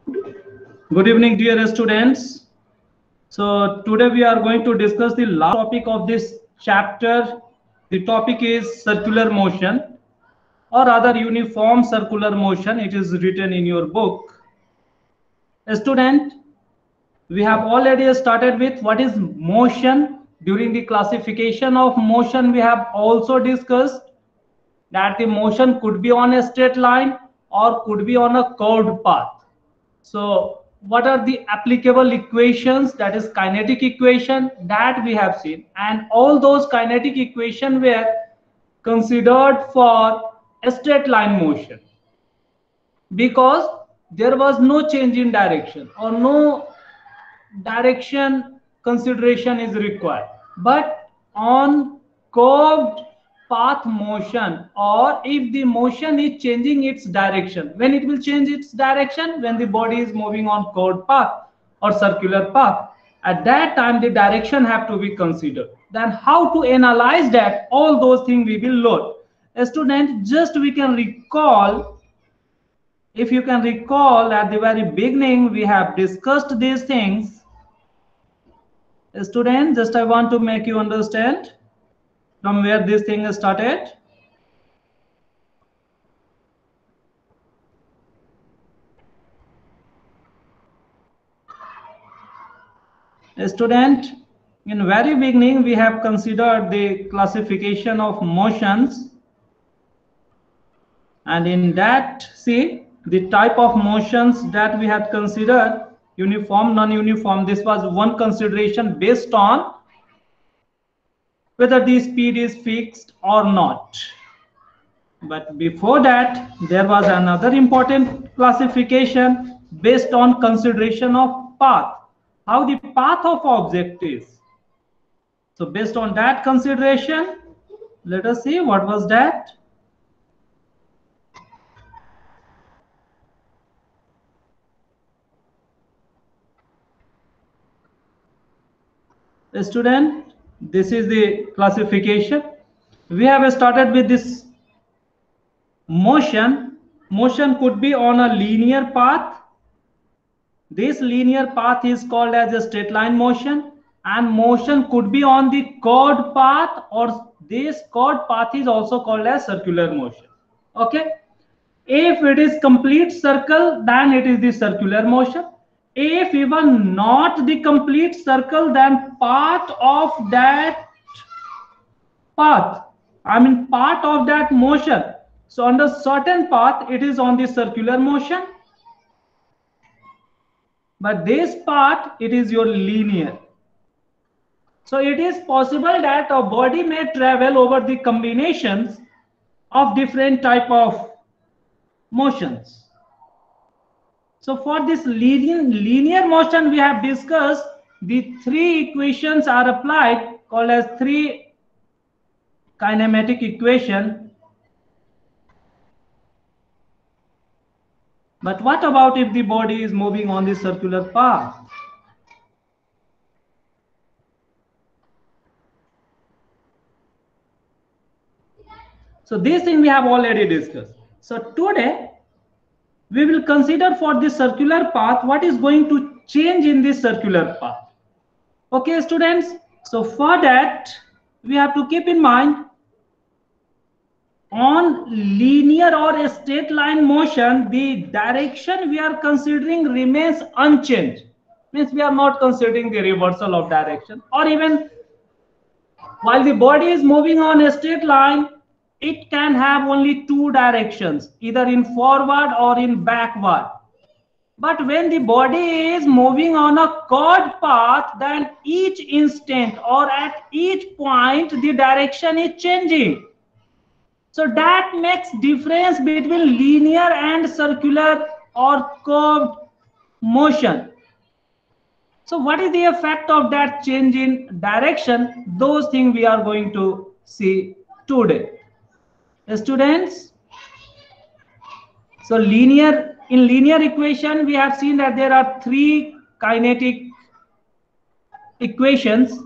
Good evening, dear students. So today we are going to discuss the last topic of this chapter. The topic is circular motion or rather uniform circular motion. It is written in your book. Student, we have already started with what is motion. During the classification of motion, we have also discussed that the motion could be on a straight line or could be on a curved path. So what are the applicable equations, that is kinetic equation, that we have seen, and all those kinetic equation were considered for a straight line motion because there was no change in direction or no direction consideration is required. But on curved path motion, or if the motion is changing its direction, when it will change its direction, when the body is moving on curved path or circular path, at that time the direction have to be considered. Then how to analyze that, all those things we will learn. A student, just we can recall, if you can recall, at the very beginning we have discussed these things. Student, just I want to make you understand from where this thing started. Student, in very beginning we have considered the classification of motions, and in that, see the type of motions that we had considered: uniform, non-uniform. This was one consideration based on whether the speed is fixed or not. But before that, there was another important classification based on consideration of path, how the path of object is. So based on that consideration, let us see what was that. Student, this is the classification. We have started with this motion. Motion could be on a linear path. This linear path is called as a straight line motion, and motion could be on the curved path, or this curved path is also called as circular motion. Okay, if it is complete circle, then it is the circular motion. If even not the complete circle, then part of that path, I mean part of that motion, so under certain path it is on the circular motion, but this part it is your linear. So it is possible that a body may travel over the combinations of different type of motions. So for this linear motion, we have discussed the three equations are applied, called as three kinematic equation. But what about if the body is moving on the circular path? So this thing we have already discussed. So today we will consider for the circular path what is going to change in this circular path. Okay, students. So for that we have to keep in mind, on linear or a straight line motion, the direction we are considering remains unchanged. Means we are not considering the reversal of direction, or even while the body is moving on a straight line, it can have only two directions, either in forward or in backward. But when the body is moving on a curved path, then each instant or at each point the direction is changing. So that makes difference between linear and circular or curved motion. So what is the effect of that change in direction? Those things we are going to see today. Students, so in linear equation, we have seen that there are three kinetic equations,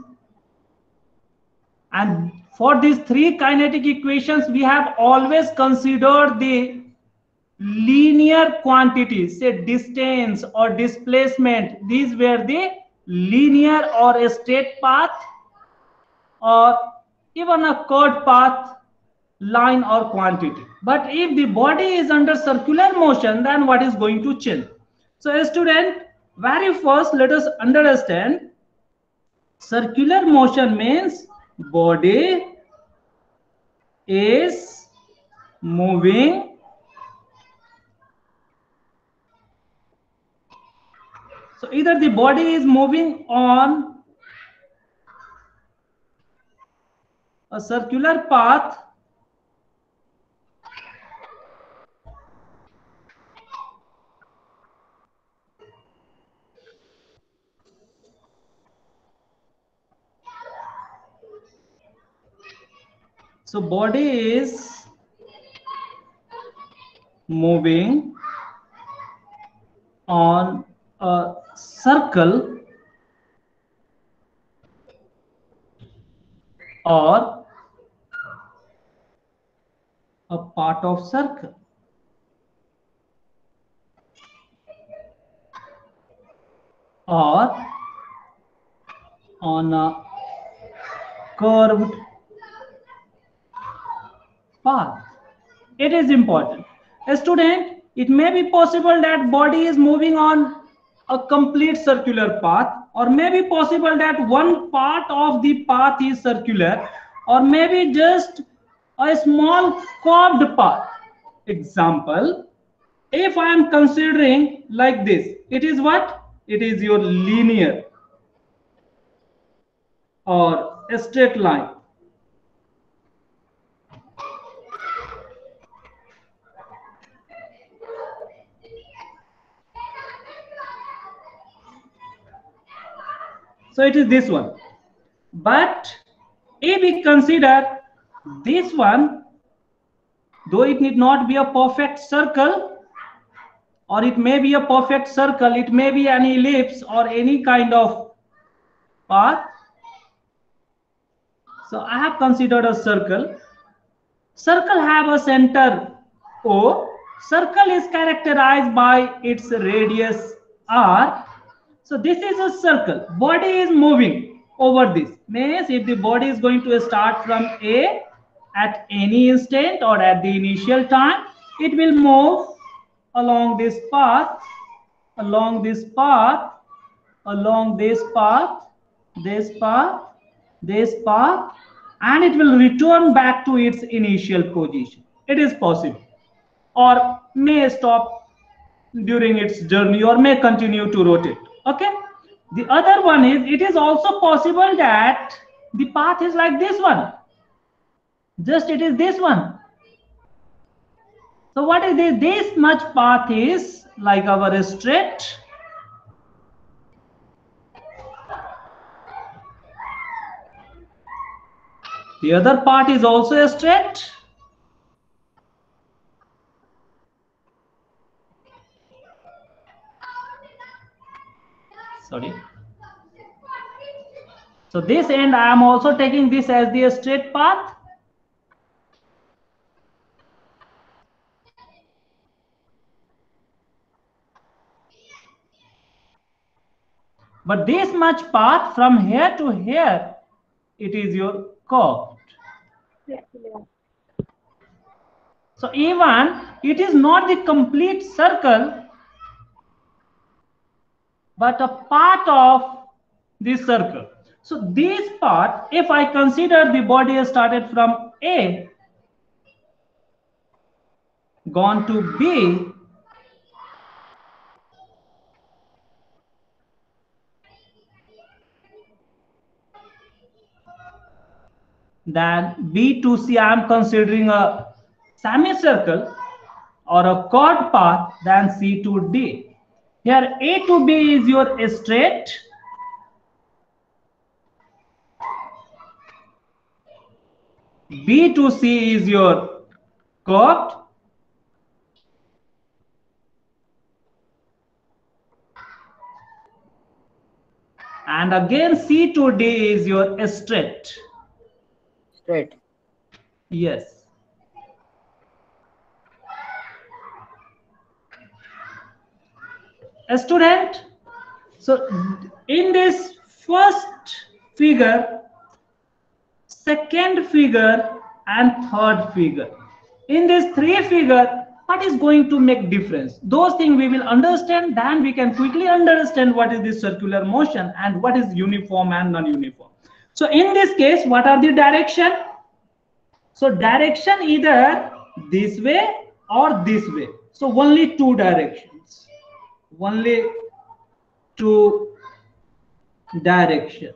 and for these three kinetic equations we have always considered the linear quantities, say distance or displacement. These were the linear or a straight path, or even a curved path, line or quantity. But if the body is under circular motion, then what is going to change? So student, very first let us understand circular motion means body is moving so either the body is moving on a circular path so body is moving on a circle or a part of circle or on a curved path. It is important. A student, it may be possible that body is moving on a complete circular path, or may be possible that one part of the path is circular, or maybe just a small curved path. Example, if I am considering like this, it is what? It is your linear or a straight line. So it is this one. But if we consider this one, though it need not be a perfect circle, or it may be a perfect circle, it may be an ellipse or any kind of path. So I have considered a circle. Circle have a center O. Circle is characterized by its radius R. So this is a circle. Body is moving over this. Means if the body is going to start from A at any instant or at the initial time, it will move along this path, along this path, along this path, this path, this path, and it will return back to its initial position. It is possible, or may stop during its journey, or may continue to rotate. Okay. The other one is, it is also possible that the path is like this one. Just it is this one. So what is this? This much path is like our straight. The other part is also a straight. Sorry. So this end I am also taking this as the straight path. But this much path from here to here, it is your curved. So even it is not the complete circle, but a part of this circle. So this part, if I consider the body has started from A, gone to B, then B to C I am considering a semicircle or a chord path, then C to D. Here A to B is your straight, B to C is your curved, and again C to D is your straight. Straight. Yes. A student, so in this first figure, second figure and third figure, in this three figure, what is going to make difference? Those things we will understand, then we can quickly understand what is this circular motion and what is uniform and non-uniform. So in this case, what are the direction? So direction either this way or this way. So only two directions. Only two direction.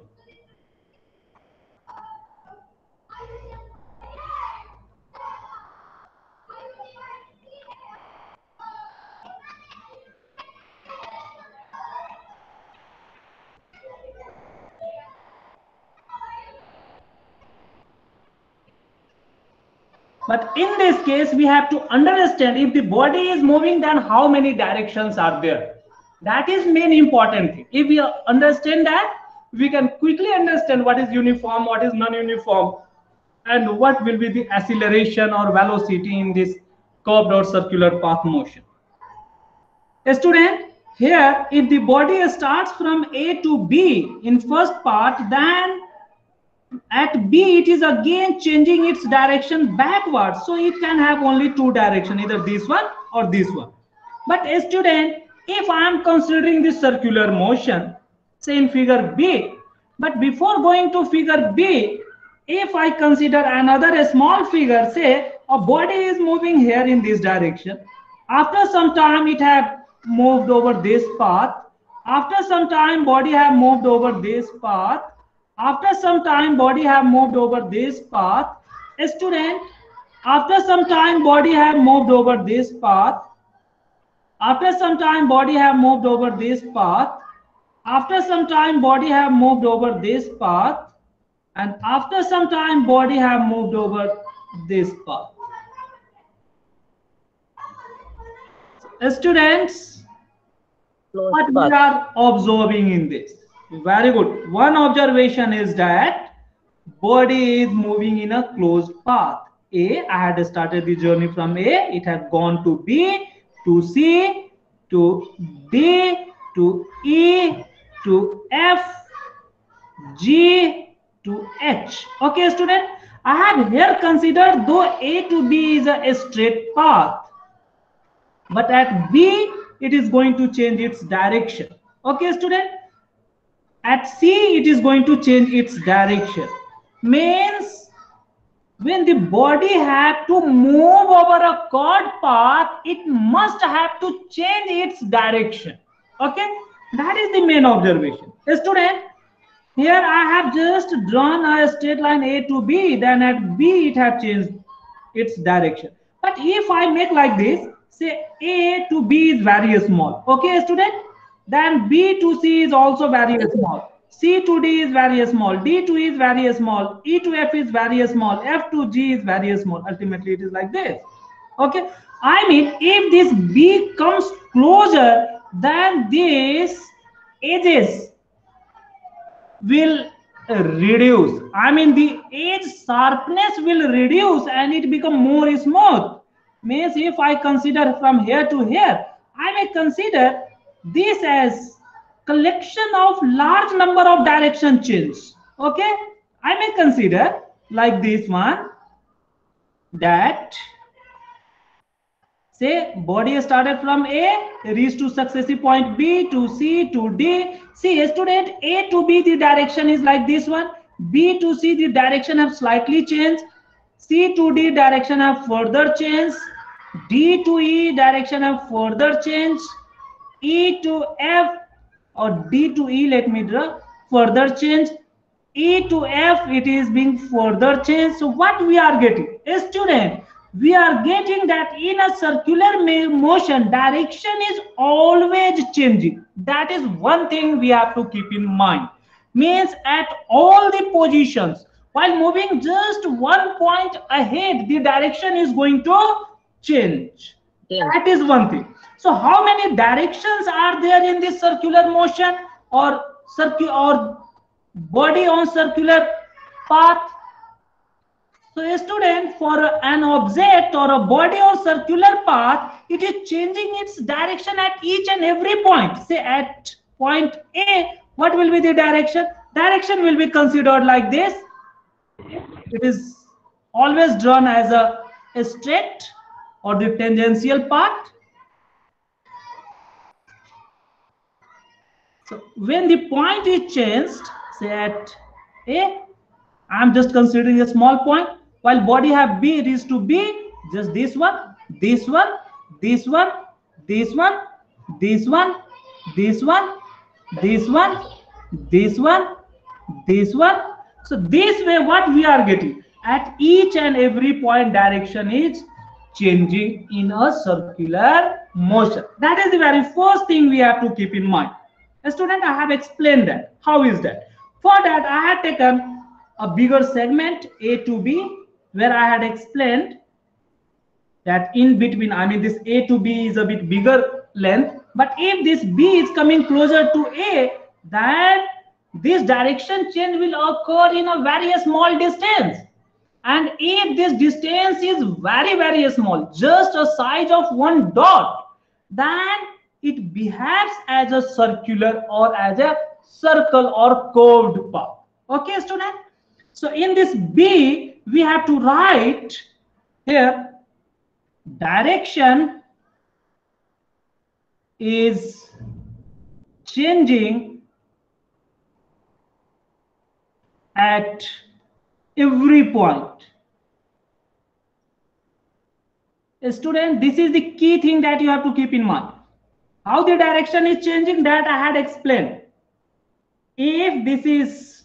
But in this case, we have to understand if the body is moving, then how many directions are there. That is main important thing. If we understand that, we can quickly understand what is uniform, what is non-uniform, and what will be the acceleration or velocity in this curved or circular path motion. A student, here, if the body starts from A to B in first part, then at B it is again changing its direction backwards, so it can have only two directions, either this one or this one. But a student, if I am considering this circular motion, say in figure B, but before going to figure B, if I consider another small figure, say a body is moving here in this direction, after some time it have moved over this path, after some time body have moved over this path, after some time body have moved over this path. A student, after some time body have moved over this path, after some time body have moved over this path, after some time body have moved over this path, and after some time body have moved over this path. Students, what we are observing in this? Very good. One observation is that body is moving in a closed path. A, I had started the journey from A, it had gone to B, to C, to D, to E, to F, G, to H. Okay, student, I have here considered though A to B is a straight path, but at B it is going to change its direction. Okay, student, at C it is going to change its direction. Means when the body have to move over a curved path, it must have to change its direction. Okay, that is the main observation. Student, here I have just drawn a straight line A to B, then at B it have changed its direction. But if I make like this, say A to B is very small. Okay, student, then B to C is also very small. C to D is very small, D to E is very small, E to F is very small, F to G is very small. Ultimately, it is like this. Okay, I mean, if this B comes closer, then these edges will reduce. I mean, the edge sharpness will reduce and it become more smooth. Means if I consider from here to here, I may consider this as collection of large number of direction change. Okay, I may consider like this one, that say body started from A, reached to successive point B to C to D. See, student, A to B the direction is like this one, B to C the direction have slightly changed, C to D direction have further changed, D to E direction have further changed, E to F or D to E, let me draw, further change, E to F it is being further changed. So what we are getting? A student, we are getting that in a circular motion, direction is always changing. That is one thing we have to keep in mind. Means at all the positions, while moving just 1 point ahead, the direction is going to change. Yeah. That is one thing. So how many directions are there in this circular motion or body on circular path? So a student, for an object or a body or circular path, it is changing its direction at each and every point. Say at point A, what will be the direction? Direction will be considered like this. It is always drawn as a straight or the tangential path. So when the point is changed, say at A, I am just considering a small point, while body have B, it is to B, just this one, this one, this one, this one, this one, this one, this one, this one, this one. So this way what we are getting, at each and every point direction is changing in a circular motion. That is the very first thing we have to keep in mind. A student, I have explained that. How is that? For that, I had taken a bigger segment A to B, where I had explained that in between, I mean, this A to B is a bit bigger length, but if this B is coming closer to A, then this direction change will occur in a very small distance. And if this distance is very small, just a size of one dot, then it behaves as a circular or as a circle or curved path. Okay, student? So in this B, we have to write here, direction is changing at every point. Student, this is the key thing that you have to keep in mind. How the direction is changing, that I had explained. If this is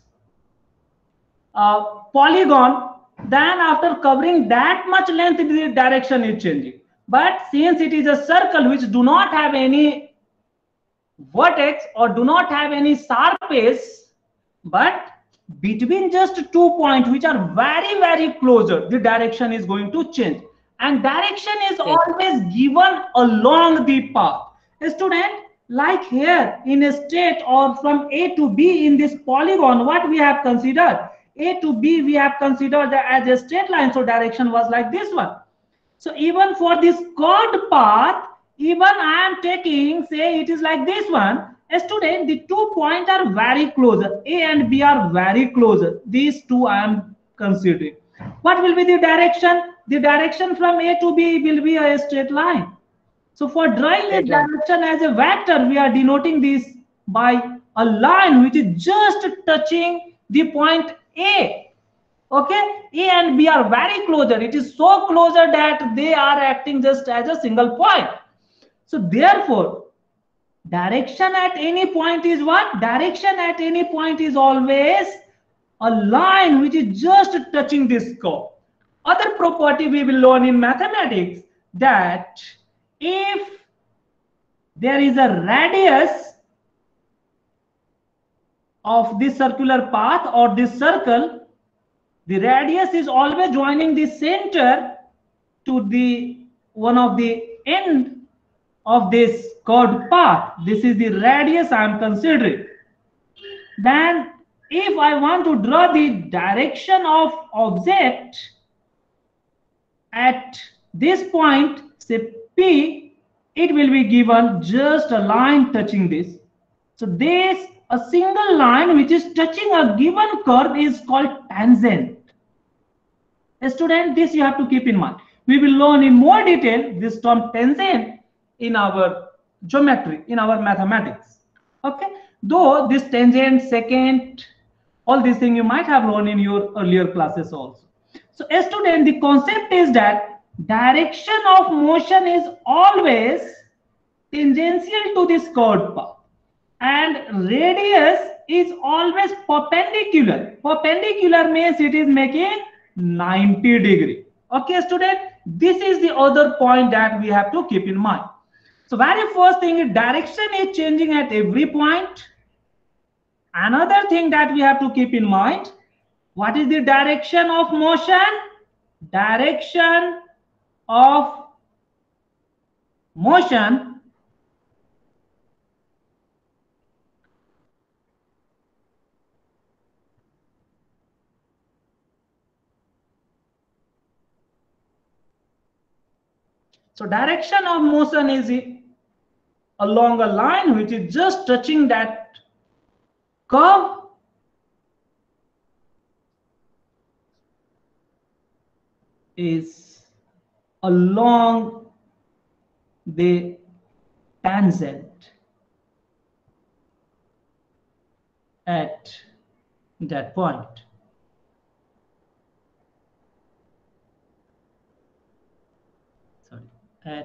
a polygon, then after covering that much length, the direction is changing. But since it is a circle which do not have any vertex or do not have any surface, but between just 2 points which are very closer, the direction is going to change, and direction is always given along the path. A student, like here in a straight or from A to B in this polygon, what we have considered, A to B we have considered as a straight line, so direction was like this one. So even for this curved path, even I am taking, say it is like this one. A student, the 2 points are very closer. A and B are very closer. These two I am considering. What will be the direction? The direction from A to B will be a straight line. So for drawing a direction as a vector, we are denoting this by a line which is just touching the point A. Okay, A and B are very closer. It is so closer that they are acting just as a single point. So therefore, direction at any point is what? Direction at any point is always a line which is just touching this curve. Other property we will learn in mathematics, that if there is a radius of this circular path or this circle, the radius is always joining the center to the one of the end of this curved path. This is the radius I am considering. Then if I want to draw the direction of object at this point, say P, it will be given just a line touching this. So this, a single line which is touching a given curve is called tangent. A student, this you have to keep in mind. We will learn in more detail this term tangent in our geometry, in our mathematics. Okay, though this tangent, secant, all these things you might have learned in your earlier classes also. So a student, the concept is that direction of motion is always tangential to this curved path, and radius is always perpendicular. Perpendicular means it is making 90 degree. Okay, student, this is the other point that we have to keep in mind. So very first thing is direction is changing at every point. Another thing that we have to keep in mind, what is the direction of motion? Direction of motion So direction of motion is along a line which is just touching that curve, is along the tangent at that point. Sorry, at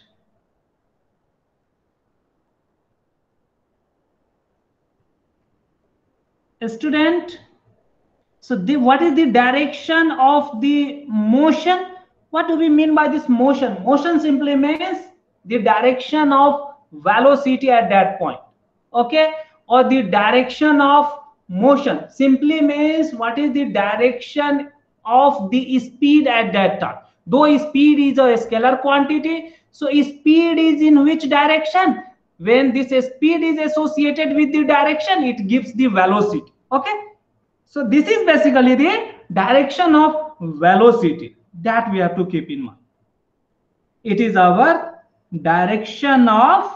a student. So what is the direction of the motion? What do we mean by this motion? Motion simply means the direction of velocity at that point. Okay, or the direction of motion simply means what is the direction of the speed at that time. Though speed is a scalar quantity, so speed is in which direction? When this speed is associated with the direction, it gives the velocity. Okay, so this is basically the direction of velocity that we have to keep in mind. It is our direction of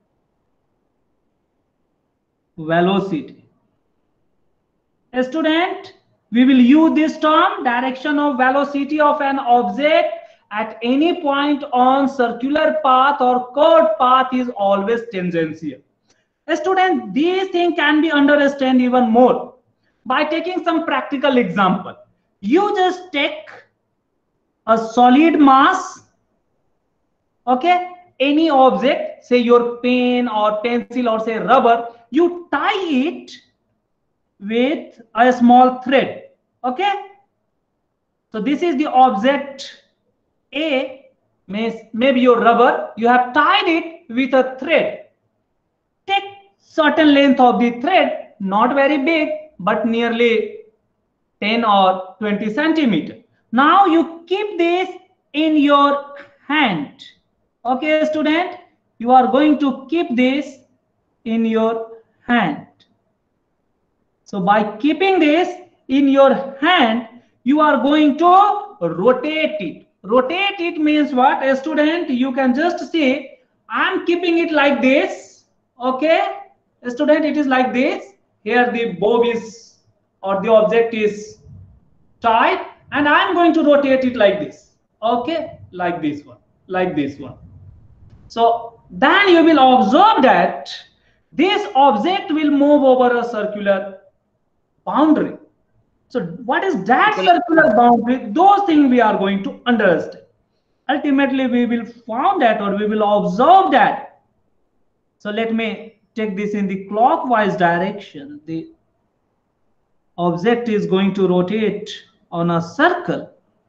velocity. A student, we will use this term direction of velocity of an object at any point on circular path or curved path is always tangential. A student, these things can be understood even more by taking some practical example. You just take a solid mass, okay, any object, say your pen or pencil or say rubber, you tie it with a small thread. Okay, so this is the object A, means maybe your rubber, you have tied it with a thread. Take certain length of the thread, not very big but nearly 10 or 20 centimeter. Now you keep this in your hand. Okay, student, you are going to keep this in your hand. So by keeping this in your hand, you are going to rotate it. Rotate it means what? A student, you can just say, I'm keeping it like this. Okay, a student, it is like this. Here the bob is, or the object is tied, and I'm going to rotate it like this. Okay, like this one, like this one. So then you will observe that this object will move over a circular boundary. So what is that circular boundary? Those things we are going to understand. Ultimately, we will find that, or we will observe that. So let me take this in the clockwise direction. The object is going to rotate on a circle.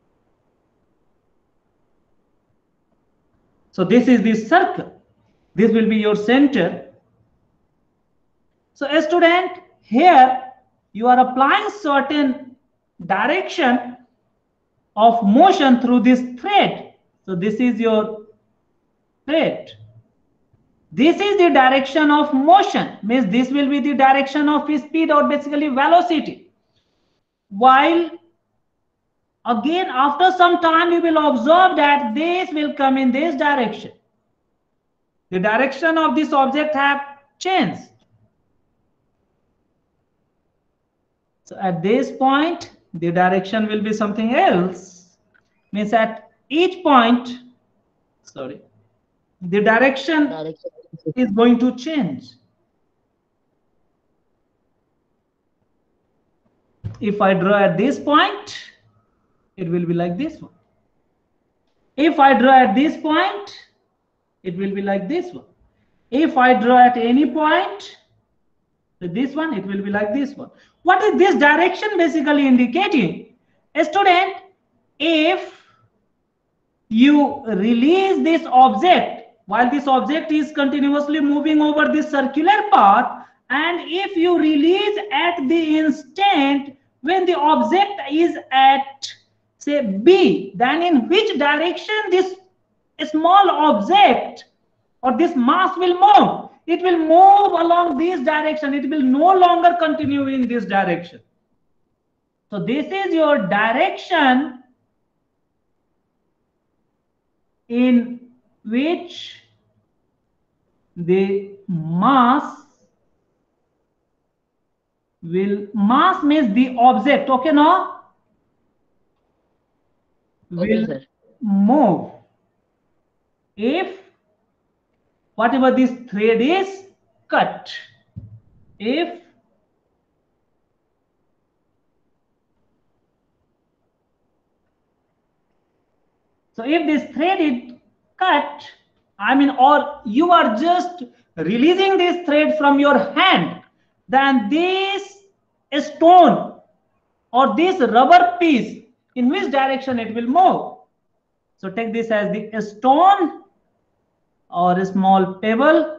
So this is the circle. This will be your center. So a student, here you are applying certain direction of motion through this thread. So this is your thread. This is the direction of motion, means this will be the direction of speed or basically velocity. While again after some time you will observe that this will come in this direction. The direction of this object have changed. So at this point the direction will be something else, means at each point, sorry, the direction is going to change. If I draw at this point, it will be like this one. If I draw at this point, it will be like this one. If I draw at any point, this one, it will be like this one. What is this direction basically indicating? A student, if you release this object while this object is continuously moving over this circular path, and if you release at the instant when the object is at say B, then in which direction this small object or this mass will move? It will move along this direction. It will no longer continue in this direction. So this is your direction in which the mass means the object, okay, now will move if whatever this thread is cut. If this thread is cut, I mean, or you are just releasing this thread from your hand, then this stone or this rubber piece, in which direction it will move? So take this as the stone or a small pebble.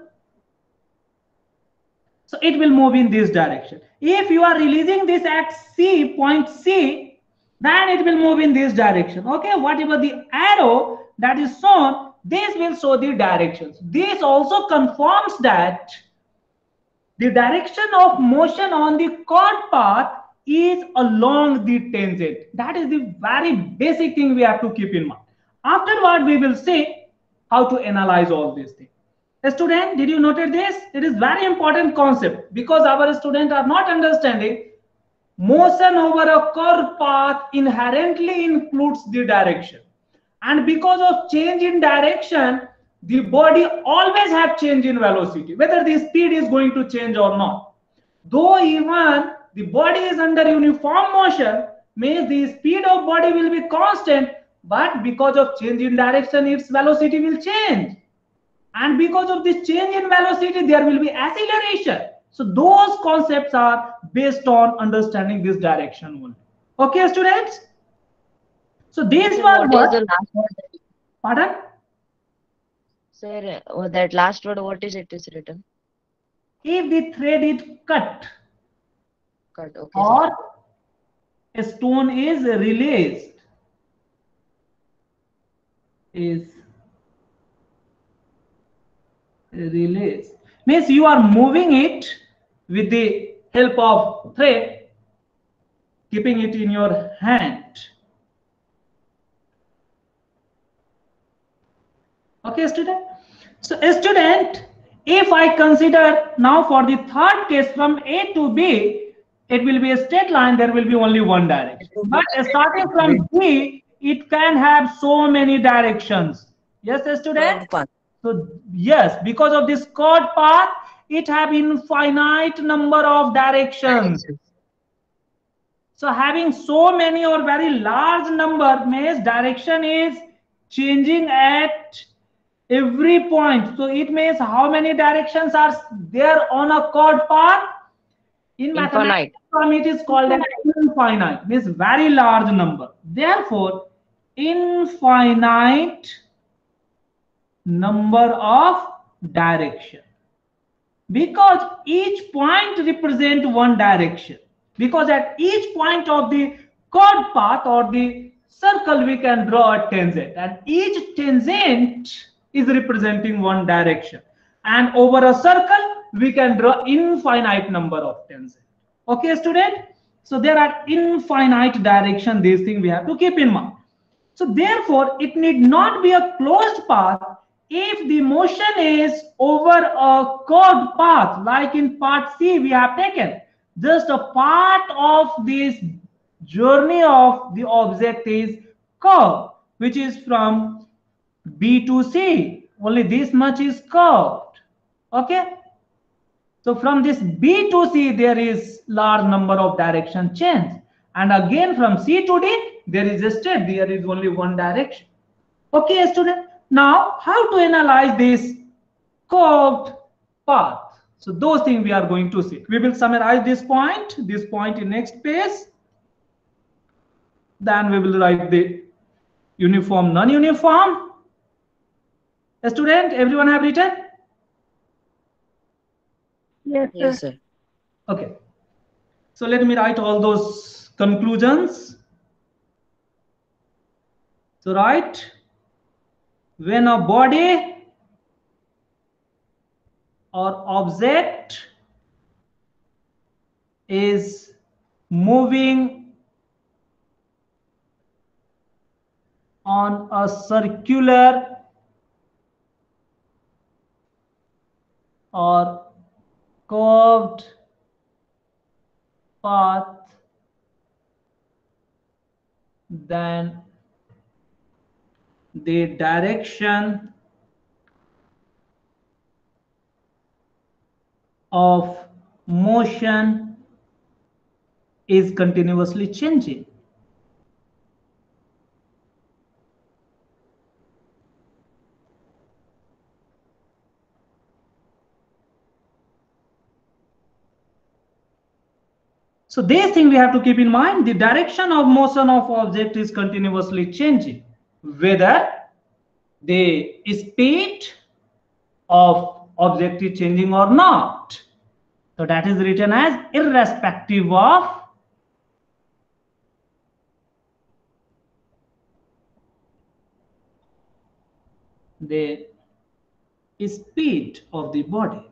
So it will move in this direction. If you are releasing this at C, point C, then it will move in this direction. Okay, whatever the arrow that is shown, this will show the directions. This also confirms that the direction of motion on the chord path is along the tangent. That is the very basic thing we have to keep in mind. Afterward, we will see how to analyze all these things. Student, did you notice this? It is very important concept because our students are not understanding. Motion over a curved path inherently includes the direction, and because of change in direction, the body always have change in velocity, whether the speed is going to change or not. Though even the body is under uniform motion, means the speed of body will be constant, but because of change in direction, its velocity will change. And because of this change in velocity, there will be acceleration. So those concepts are based on understanding this direction only. Okay, students? So this was what is the last word? Pardon? Sir, that last word, what is it is written? If the thread is cut, Okay, or a stone is released, means you are moving it with the help of thread, keeping it in your hand. Okay, student? So student, if I consider now for the third case from A to B, it will be a straight line, there will be only one direction. But starting from B, it can have so many directions. Yes, student? So yes, because of this chord path, it have infinite number of directions. So having so many or very large number means direction is changing at every point. So it means how many directions are there on a chord path? In mathematics term, it is called an infinite, means very large number. Therefore, infinite number of direction, because each point represent one direction. Because at each point of the chord path or the circle, we can draw a tangent, and each tangent is representing one direction, and over a circle we can draw infinite number of tangents. Okay, student? So there are infinite direction. These things we have to keep in mind. So therefore, it need not be a closed path if the motion is over a curved path, like in part C we have taken. Just a part of this journey of the object is curved, which is from B to C. Only this much is curved. Okay. So from this B to C, there is large number of direction change. And again from C to D, there is a straight, there is only one direction. Okay, student. Now, how to analyze this curved path? So those things we are going to see. We will summarize this point in next page. Then we will write the uniform, non-uniform. Student, everyone have written? Yes, sir. Okay. So let me write all those conclusions. So write, when a body or object is moving on a circular or curved path, then the direction of motion is continuously changing. So this thing we have to keep in mind, the direction of motion of object is continuously changing, whether the speed of object is changing or not. So that is written as irrespective of the speed of the body.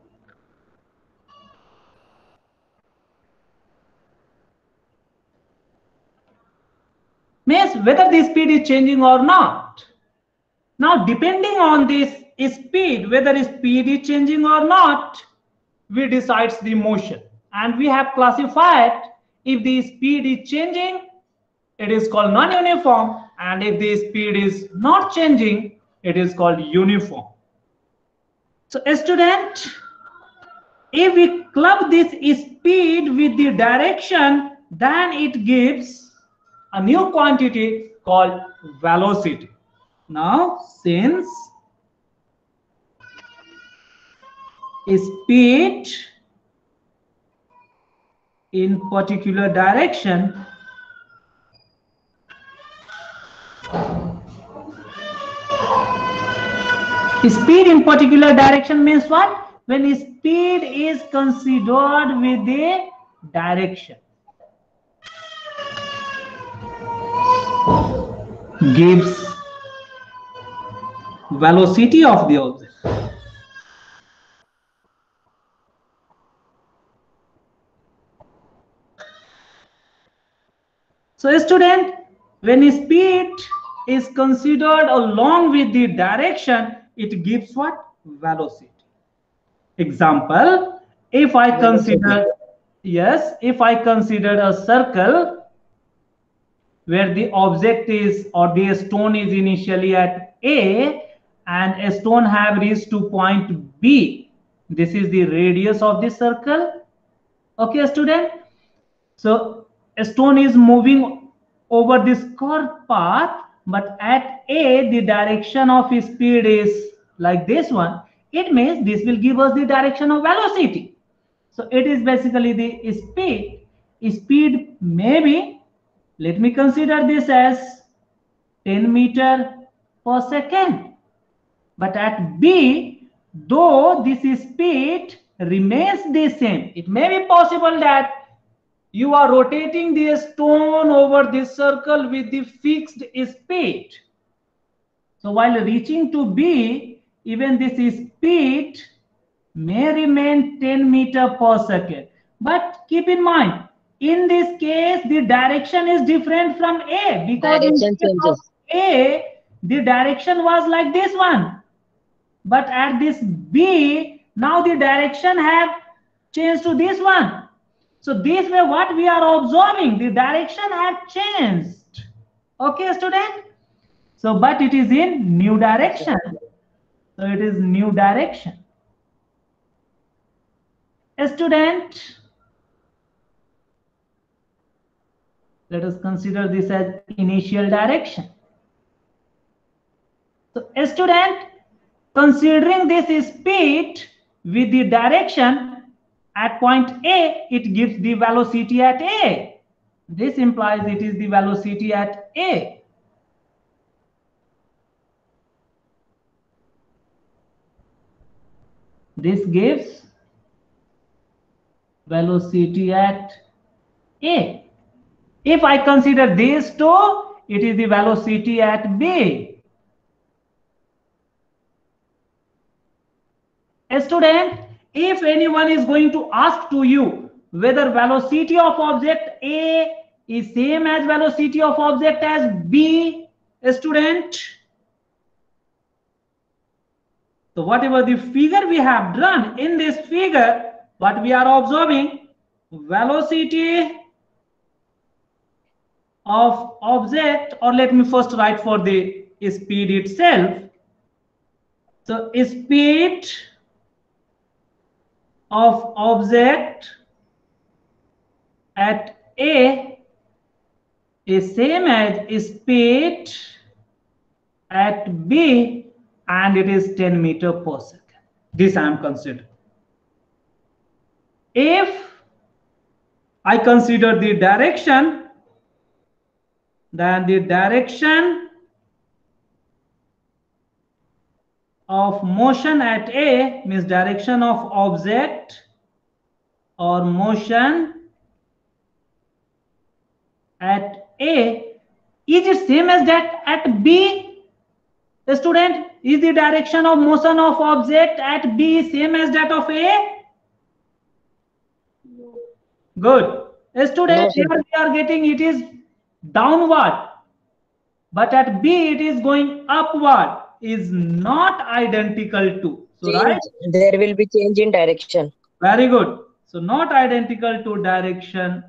Means whether the speed is changing or not. Now depending on this speed, whether speed is changing or not, we decides the motion. And we have classified, if the speed is changing, it is called non-uniform, and if the speed is not changing, it is called uniform. So a student, if we club this speed with the direction, then it gives a new quantity called velocity. Now, since speed in particular direction means what? When speed is considered with the direction, gives velocity of the object. So student, when speed is considered along with the direction, it gives what? Velocity. Example, if I consider, yes, if I consider a circle where the object is, or the stone is initially at A, and a stone have reached to point B. This is the radius of the circle. Okay, student. So a stone is moving over this curved path, but at A, the direction of speed is like this one. It means this will give us the direction of velocity. So it is basically the speed. Speed maybe, let me consider this as 10 meter per second. But at B, though this speed remains the same, it may be possible that you are rotating the stone over this circle with the fixed speed. So while reaching to B, even this speed may remain 10 meter per second. But keep in mind, in this case, the direction is different from A, because in case of A, the direction was like this one. But at this B, now the direction have changed to this one. So this way what we are observing, the direction have changed. Okay, student? So, but it is in new direction. So it is new direction. A student, let us consider this as initial direction. So a student, considering this speed with the direction at point A, it gives the velocity at A. This implies it is the velocity at A. This gives velocity at A. If I consider these two, it is the velocity at B. A student, if anyone is going to ask to you whether velocity of object A is same as velocity of object as B, a student, So whatever the figure we have drawn, in this figure, what we are observing, velocity of object, or let me first write for the speed itself. So speed of object at A is same as speed at B, and it is 10 meters per second. This I am considering. If I consider the direction, then the direction of motion at A means direction of object or motion at A, is it same as that at B? Student, is the direction of motion of object at B same as that of A? Good. Student, here we are getting it is downward, but at B it is going upward, is not identical to. So right? There will be change in direction. Very good. So not identical to direction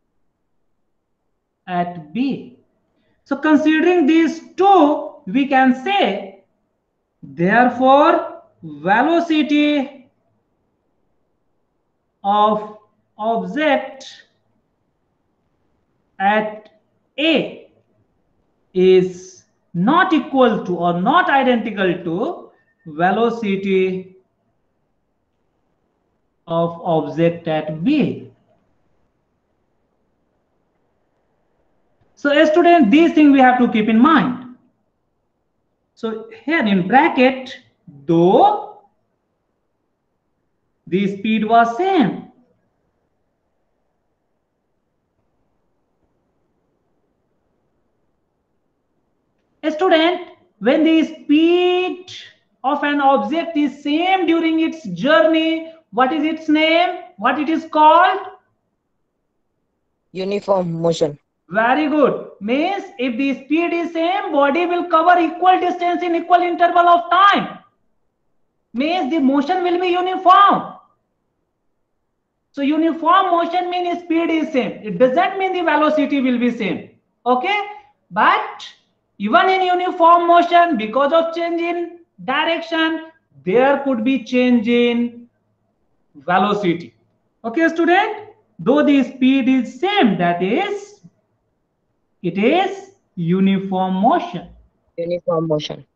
at B. So considering these two, we can say, therefore, velocity of object at A is not equal to or not identical to velocity of object at B. So a student, these things we have to keep in mind. So here in bracket, though the speed was same, a student, when the speed of an object is same during its journey, what is its name? What it is called? Uniform motion. Very good. Means if the speed is same, body will cover equal distance in equal interval of time. Means the motion will be uniform. So uniform motion means speed is same. It doesn't mean the velocity will be same. Okay? But even in uniform motion, because of change in direction, there could be change in velocity. Okay, student? Though the speed is same, that is, it is uniform motion. Uniform motion.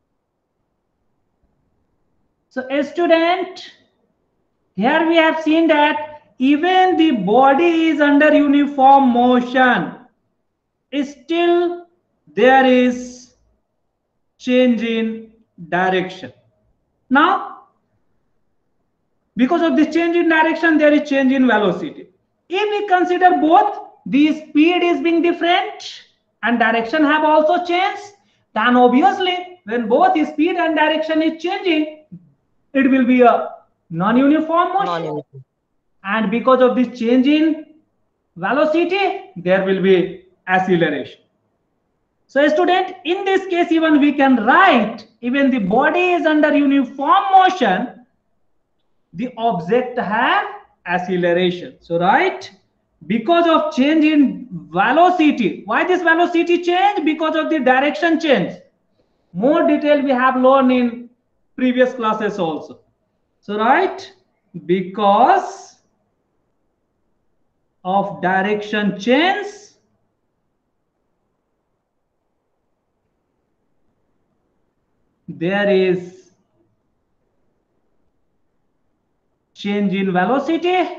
So a student, here we have seen that even the body is under uniform motion, still there is change in direction. Now, because of this change in direction, there is change in velocity. If we consider both, the speed is being different and direction have also changed, then obviously when both speed and direction is changing, it will be a non-uniform motion. And because of this change in velocity, there will be acceleration. So student, in this case, even we can write, even the body is under uniform motion, the object have acceleration. So right, because of change in velocity. Why this velocity change? Because of the direction change. More detail we have learned in previous classes also. So right, because of direction change, there is change in velocity.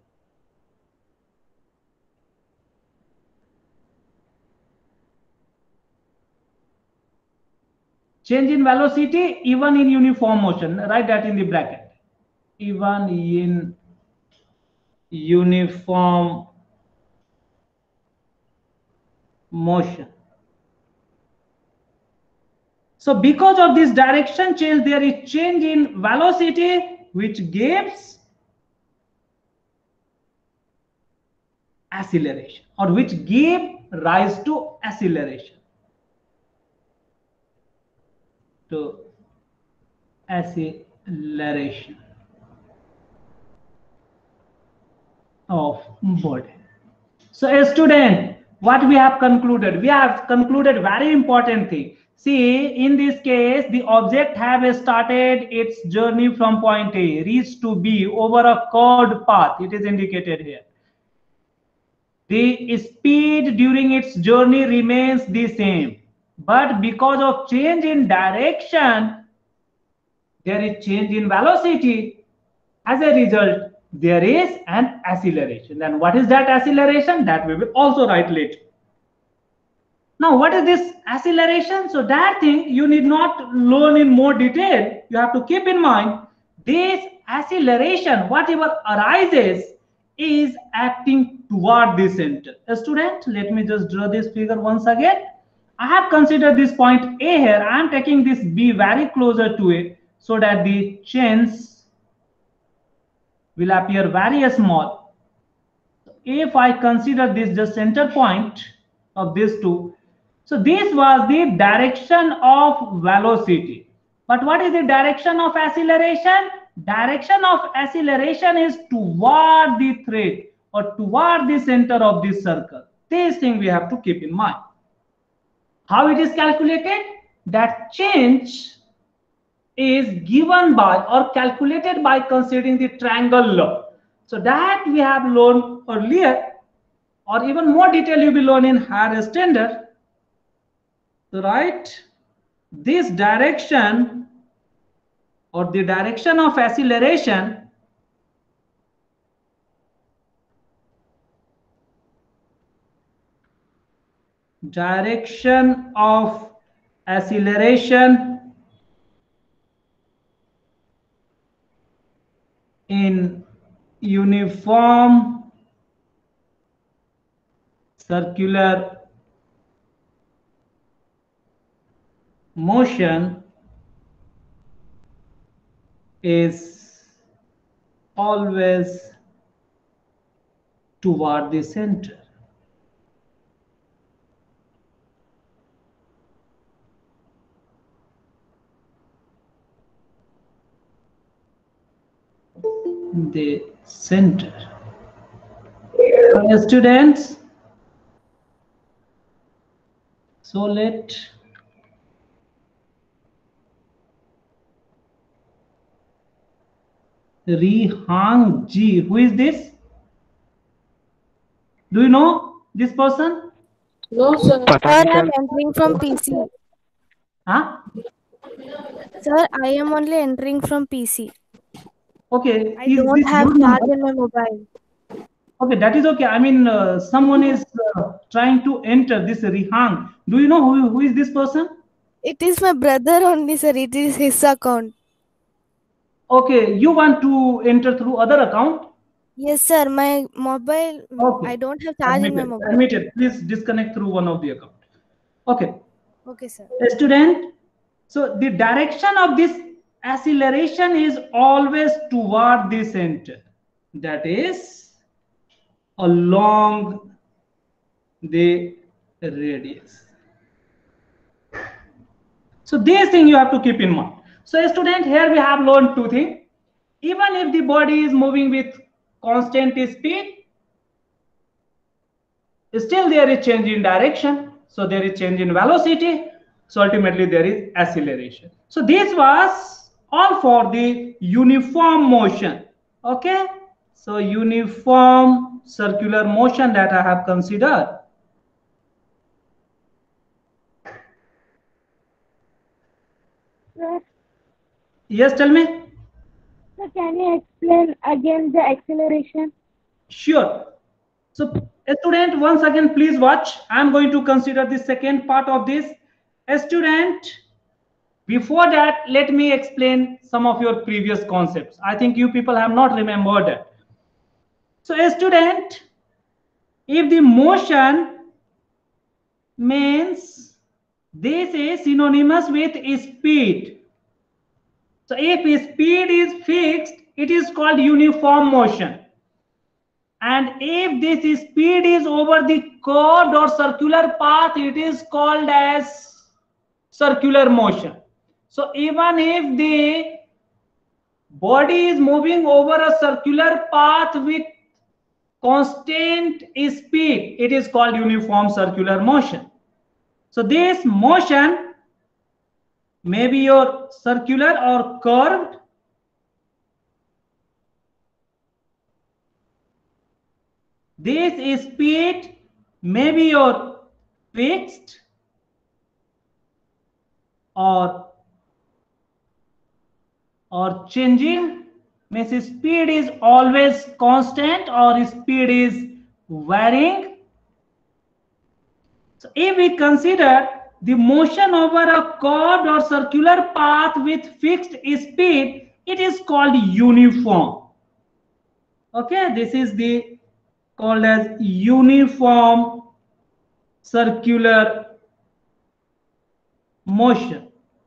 Change in velocity even in uniform motion. Write that in the bracket. Even in uniform motion. So because of this direction change, there is change in velocity, which gives acceleration, or which give rise to acceleration. To acceleration. acceleration of body. So a student, what we have concluded? We have concluded very important thing. See, in this case, the object have started its journey from point A, reached to B over a curved path. It is indicated here. The speed during its journey remains the same, but because of change in direction, there is change in velocity. As a result, there is an acceleration. Then what is that acceleration? That we will also write later. Now, what is this acceleration? So that thing you need not learn in more detail. You have to keep in mind this acceleration, whatever arises, is acting toward the center. A student, let me just draw this figure once again. I have considered this point A here. I am taking this B very closer to it so that the change will appear very small. If I consider this the center point of these two, so this was the direction of velocity. But what is the direction of acceleration? Direction of acceleration is toward the thread or toward the center of this circle. This thing we have to keep in mind. How it is calculated? That change is given by or calculated by considering the triangle law. So that we have learned earlier, or even more detail you will learn in higher standard. So right, this direction or the direction of acceleration in uniform circular motion is always toward the center. The center. Students, so let Rihang Ji. Who is this? Do you know this person? No, sir. Sir, I am entering from PC. Huh? Sir, I am only entering from PC. Okay. I don't have charge in my mobile. Okay, that is okay. I mean, someone is trying to enter this Rihang. Do you know who is this person? It is my brother only, sir. It is his account. Okay, you want to enter through other account? Yes, sir. My mobile, Okay. I don't have charge in my mobile. Admitted. Please disconnect through one of the account. Okay. Okay, sir. Student, so the direction of this acceleration is always toward the center. That is along the radius. So this thing you have to keep in mind. So student, here we have learned two things. Even if the body is moving with constant speed, still there is change in direction. So there is change in velocity. So ultimately there is acceleration. So this was all for the uniform motion. Okay. So uniform circular motion that I have considered. Sir, Yes, tell me. sir, can you explain again the acceleration? Sure. So student, once again, please watch. I'm going to consider the second part of this. Student, before that, let me explain some of your previous concepts. I think you people have not remembered that. So student, if the motion means this is synonymous with speed. So if speed is fixed, it is called uniform motion. And if this speed is over the curved or circular path, it is called as circular motion. So even if the body is moving over a circular path with constant speed, it is called uniform circular motion. So this motion may be your circular or curved. This speed may be your fixed or changing. Means speed is always constant or speed is varying. So if we consider the motion over a curved or circular path with fixed speed, it is called uniform. Okay, this is the called as uniform circular motion.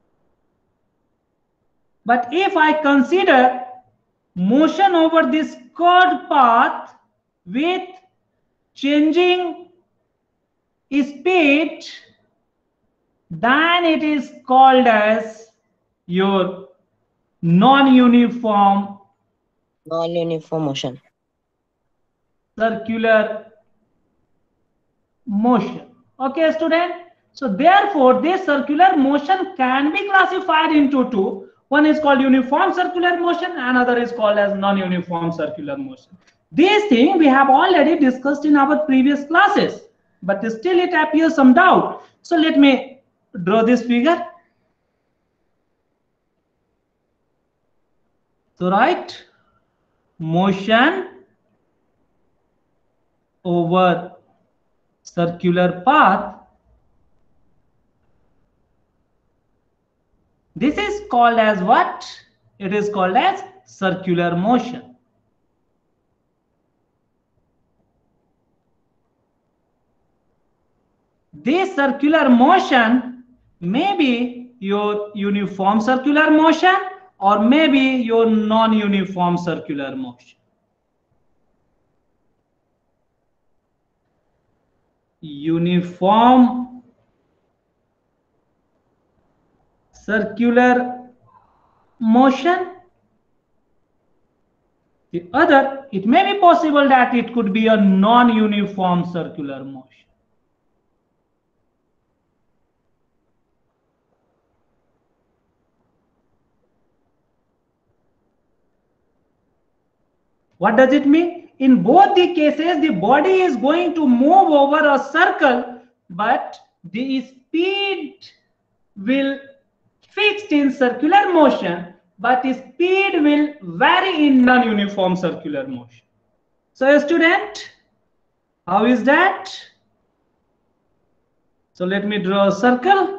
But if I consider motion over this curved path with changing speed, then it is called as your non-uniform motion. Circular motion. Okay, student. So therefore, this circular motion can be classified into two. One is called uniform circular motion, another is called as non-uniform circular motion. This thing we have already discussed in our previous classes, but still it appears some doubt. So let me draw this figure. So write motion over circular path. This is called as what? It is called as circular motion. This circular motion may be your uniform circular motion or maybe your non-uniform circular motion. Uniform circular motion. The other, it may be possible that it could be a non-uniform circular motion. What does it mean? In both the cases, the body is going to move over a circle, but the speed will fixed in circular motion, but the speed will vary in non-uniform circular motion. So, student, how is that? So let me draw a circle.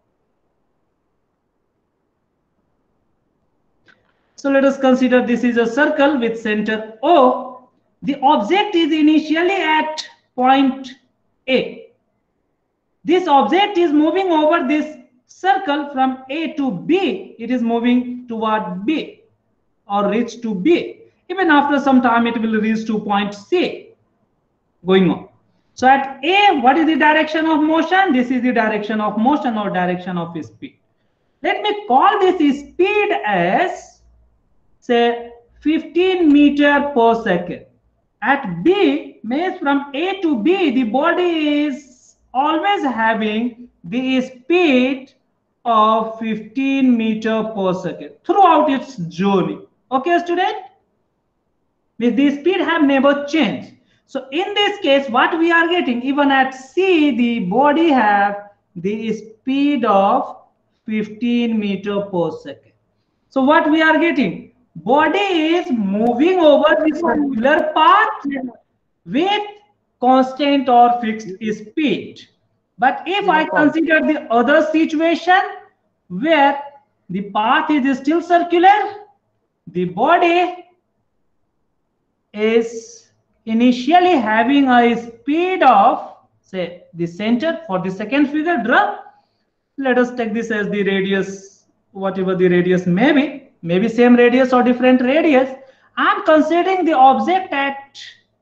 So let us consider this is a circle with center O. The object is initially at point A. This object is moving over this circle from A to B. It is moving toward B or reach to B. Even after some time, it will reach to point C. Going on. So at A, what is the direction of motion? This is the direction of motion or direction of speed. Let me call this speed as, say, 15 meter per second. At B, means from A to B, the body is always having the speed of 15 meter per second throughout its journey. Okay, student? The speed have never changed. So in this case, what we are getting, even at C, the body have the speed of 15 meter per second. So what we are getting? Body is moving over the circular path with constant or fixed speed. But if I consider the other situation where the path is still circular, the body is initially having a speed of, say, the center for the second figure draw. Let us take this as the radius, whatever the radius may be, maybe same radius or different radius. I am considering the object at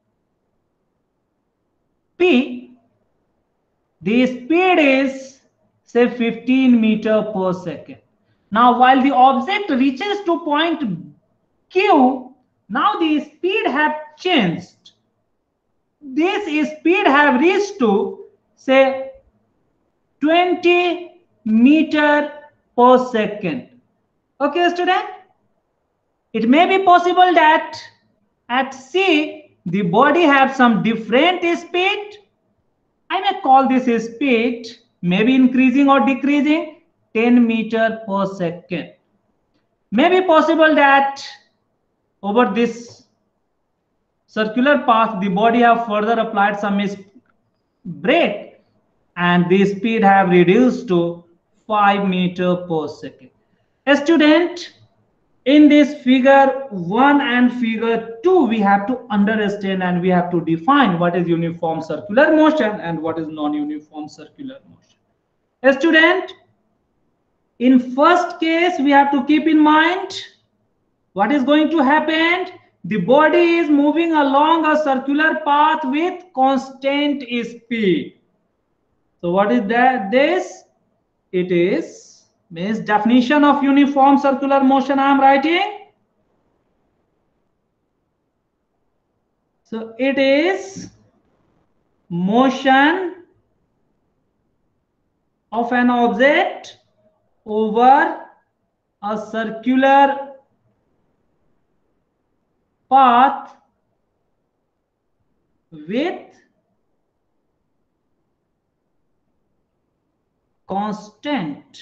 P. The speed is, say, 15 meter per second. Now, while the object reaches to point Q, now the speed have changed. This speed have reached to say 20 meter per second. Okay, student? It may be possible that at C, the body have some different speed. I may call this speed maybe increasing or decreasing 10 meter per second. May be possible that over this circular path, the body have further applied some brake and the speed have reduced to 5 meter per second. A student, in this figure 1 and figure 2, we have to understand and we have to define what is uniform circular motion and what is non-uniform circular motion. A student, in first case, we have to keep in mind what is going to happen. The body is moving along a circular path with constant speed. So what is that? This? It is means definition of uniform circular motion I am writing. So it is motion of an object over a circular path with constant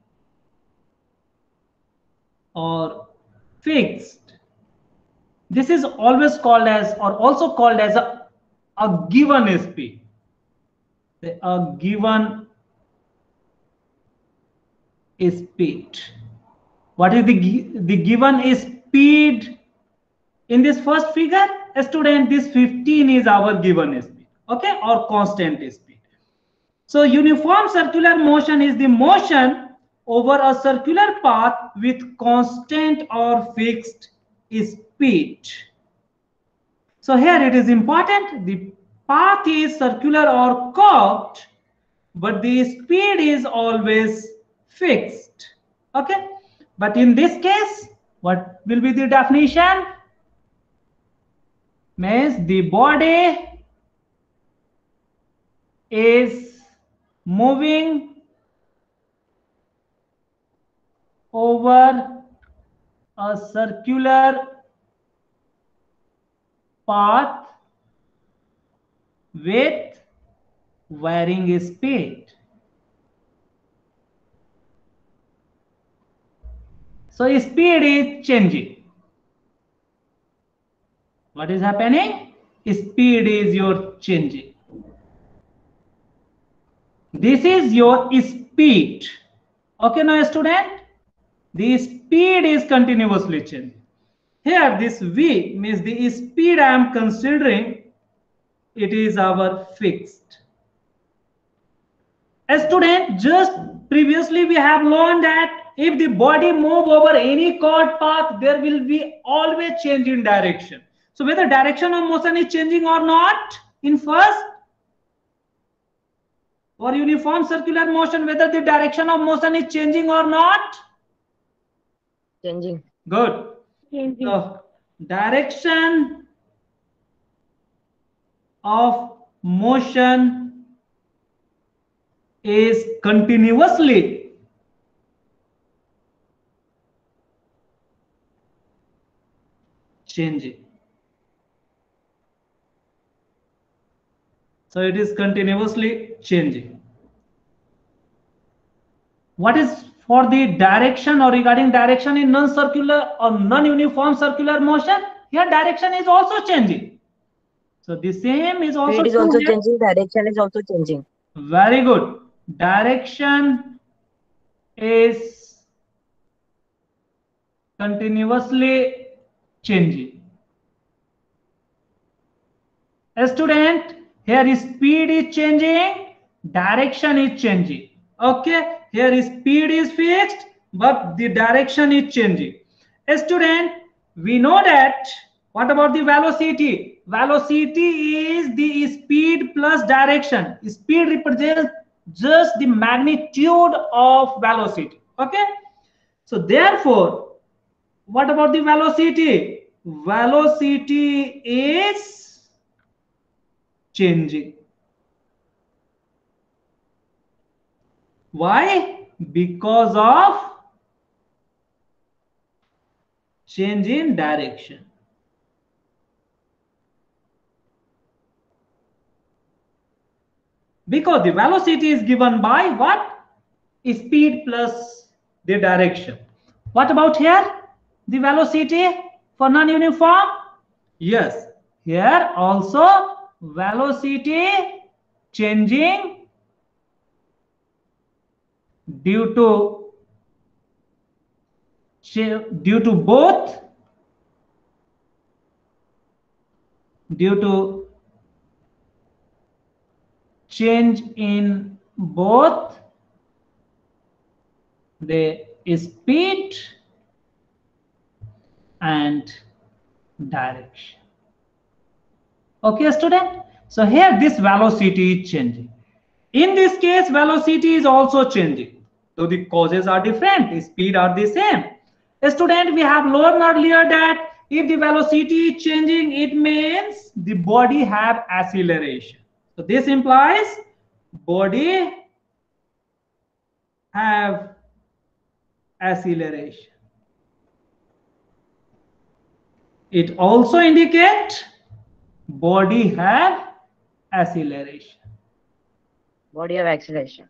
or fixed. This is always called as or also called as a given speed. A given speed. What is the given speed in this first figure? A student, this 15 is our given speed, okay, or constant speed. So uniform circular motion is the motion over a circular path with constant or fixed speed. So here it is important, the path is circular or curved, but the speed is always fixed. Okay, but in this case, what will be the definition? Means the body is moving over a circular path with varying speed. So speed is changing. What is happening? Speed is your changing. This is your speed. Okay, now student, the speed is continuously changing. Here this V means the speed I am considering, it is our fixed. A student, just previously we have learned that if the body move over any curved path, there will be always change in direction. So whether direction of motion is changing or not in first or uniform circular motion, whether the direction of motion is changing or not? Changing. Good. Changing. So direction of motion is continuously changing. So it is continuously changing. What is for the direction or regarding direction in non-circular or non-uniform circular motion? Here direction is also changing. So the same is also Speed is also changing, direction is also changing. Very good. Direction is continuously changing. A student, here speed is changing, direction is changing. Okay, here speed is fixed, but the direction is changing. A student, we know that. What about the velocity? Velocity is the speed plus direction. Speed represents just the magnitude of velocity. Okay, so therefore What about the velocity? Velocity is changing. Why? Because of change in direction. Because the velocity is given by what? Speed plus the direction. What about here? The velocity for non-uniform? Yes. Here also velocity changing due to both change in both the speed and direction. Okay, student. So here this velocity is changing. In this case, velocity is also changing. So the causes are different, speed are the same. Student, we have learned earlier that if the velocity is changing, it means the body have acceleration. So this implies body have acceleration. It also indicates body have acceleration. Body of acceleration.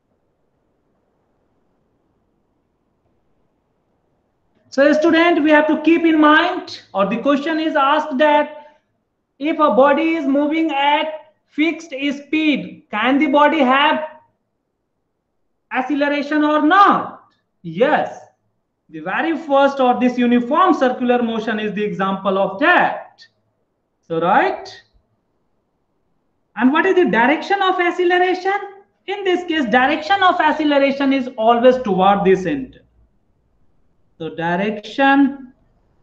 So student, we have to keep in mind, or the question is asked that if a body is moving at fixed speed, can the body have acceleration or not? Yes. The very first of this uniform circular motion is the example of that. So right. And what is the direction of acceleration? In this case, direction of acceleration is always toward the center. So direction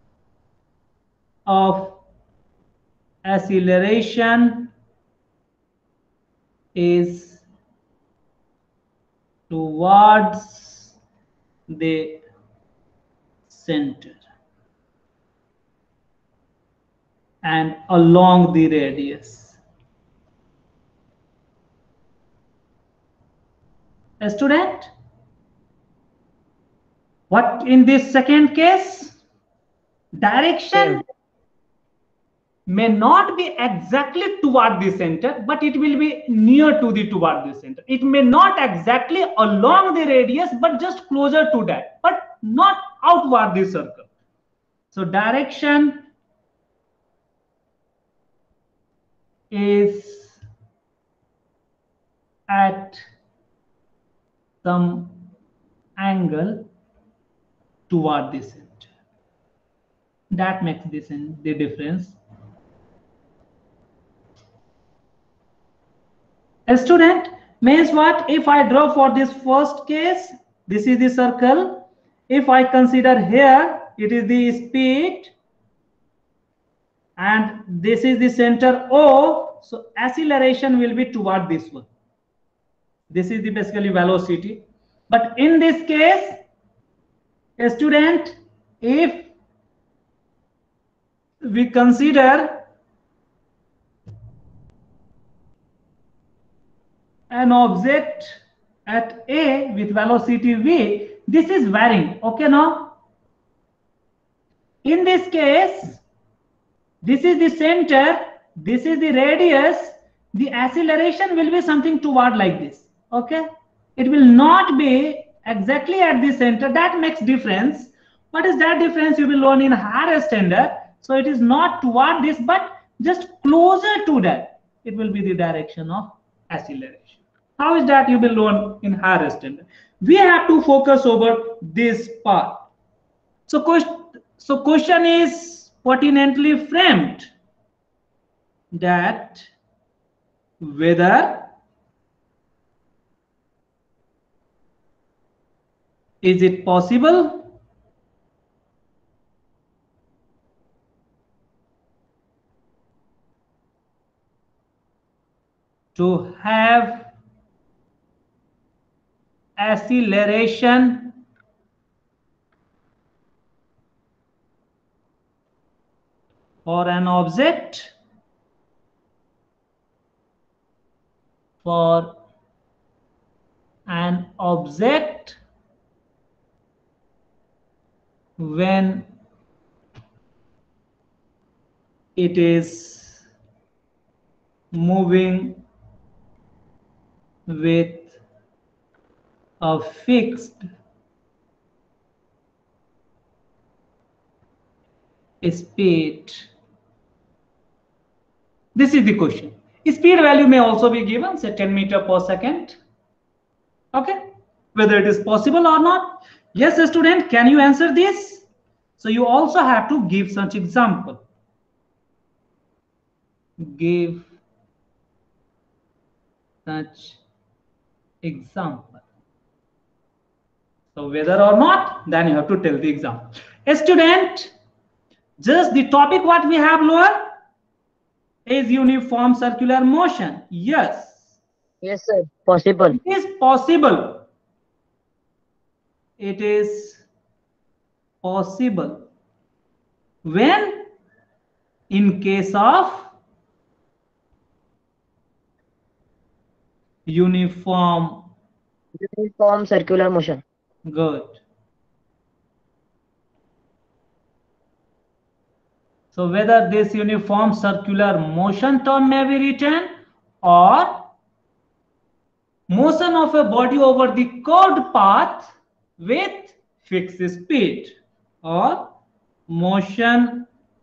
of acceleration is towards the center and along the radius. A student, what in this second case? Direction may not be exactly toward the center, but it will be near to the toward the center. It may not exactly along the radius, but just closer to that, but not outward the circle. So direction is at some angle toward the center. That makes this in the difference. A student means what? If I draw for this first case, this is the circle. If I consider here, it is the speed, and this is the center O. So acceleration will be toward this one. This is the basically velocity. But in this case, a student, if we consider an object at A with velocity V, this is varying. Okay, now in this case, this is the center, this is the radius, the acceleration will be something toward like this. Okay, it will not be exactly at the center. That makes difference. What is that difference? You will learn in higher standard. So it is not toward this, but just closer to that. It will be the direction of acceleration. How is that? You will learn in higher standard. We have to focus over this part. So question is pertinently framed that whether is it possible to have acceleration for an object when it is moving with a fixed speed. This is the question. Speed value may also be given, say 10 meters per second. Okay, whether it is possible or not. Yes, student, can you answer this? So you also have to give such example. Give such example. So whether or not, then you have to tell the example. A student, just the topic what we have lower is uniform circular motion. Yes. Yes, sir. Possible. It is possible. It is possible when in case of uniform circular motion. Good. So whether this uniform circular motion term may be written or motion of a body over the curved path with fixed speed, or motion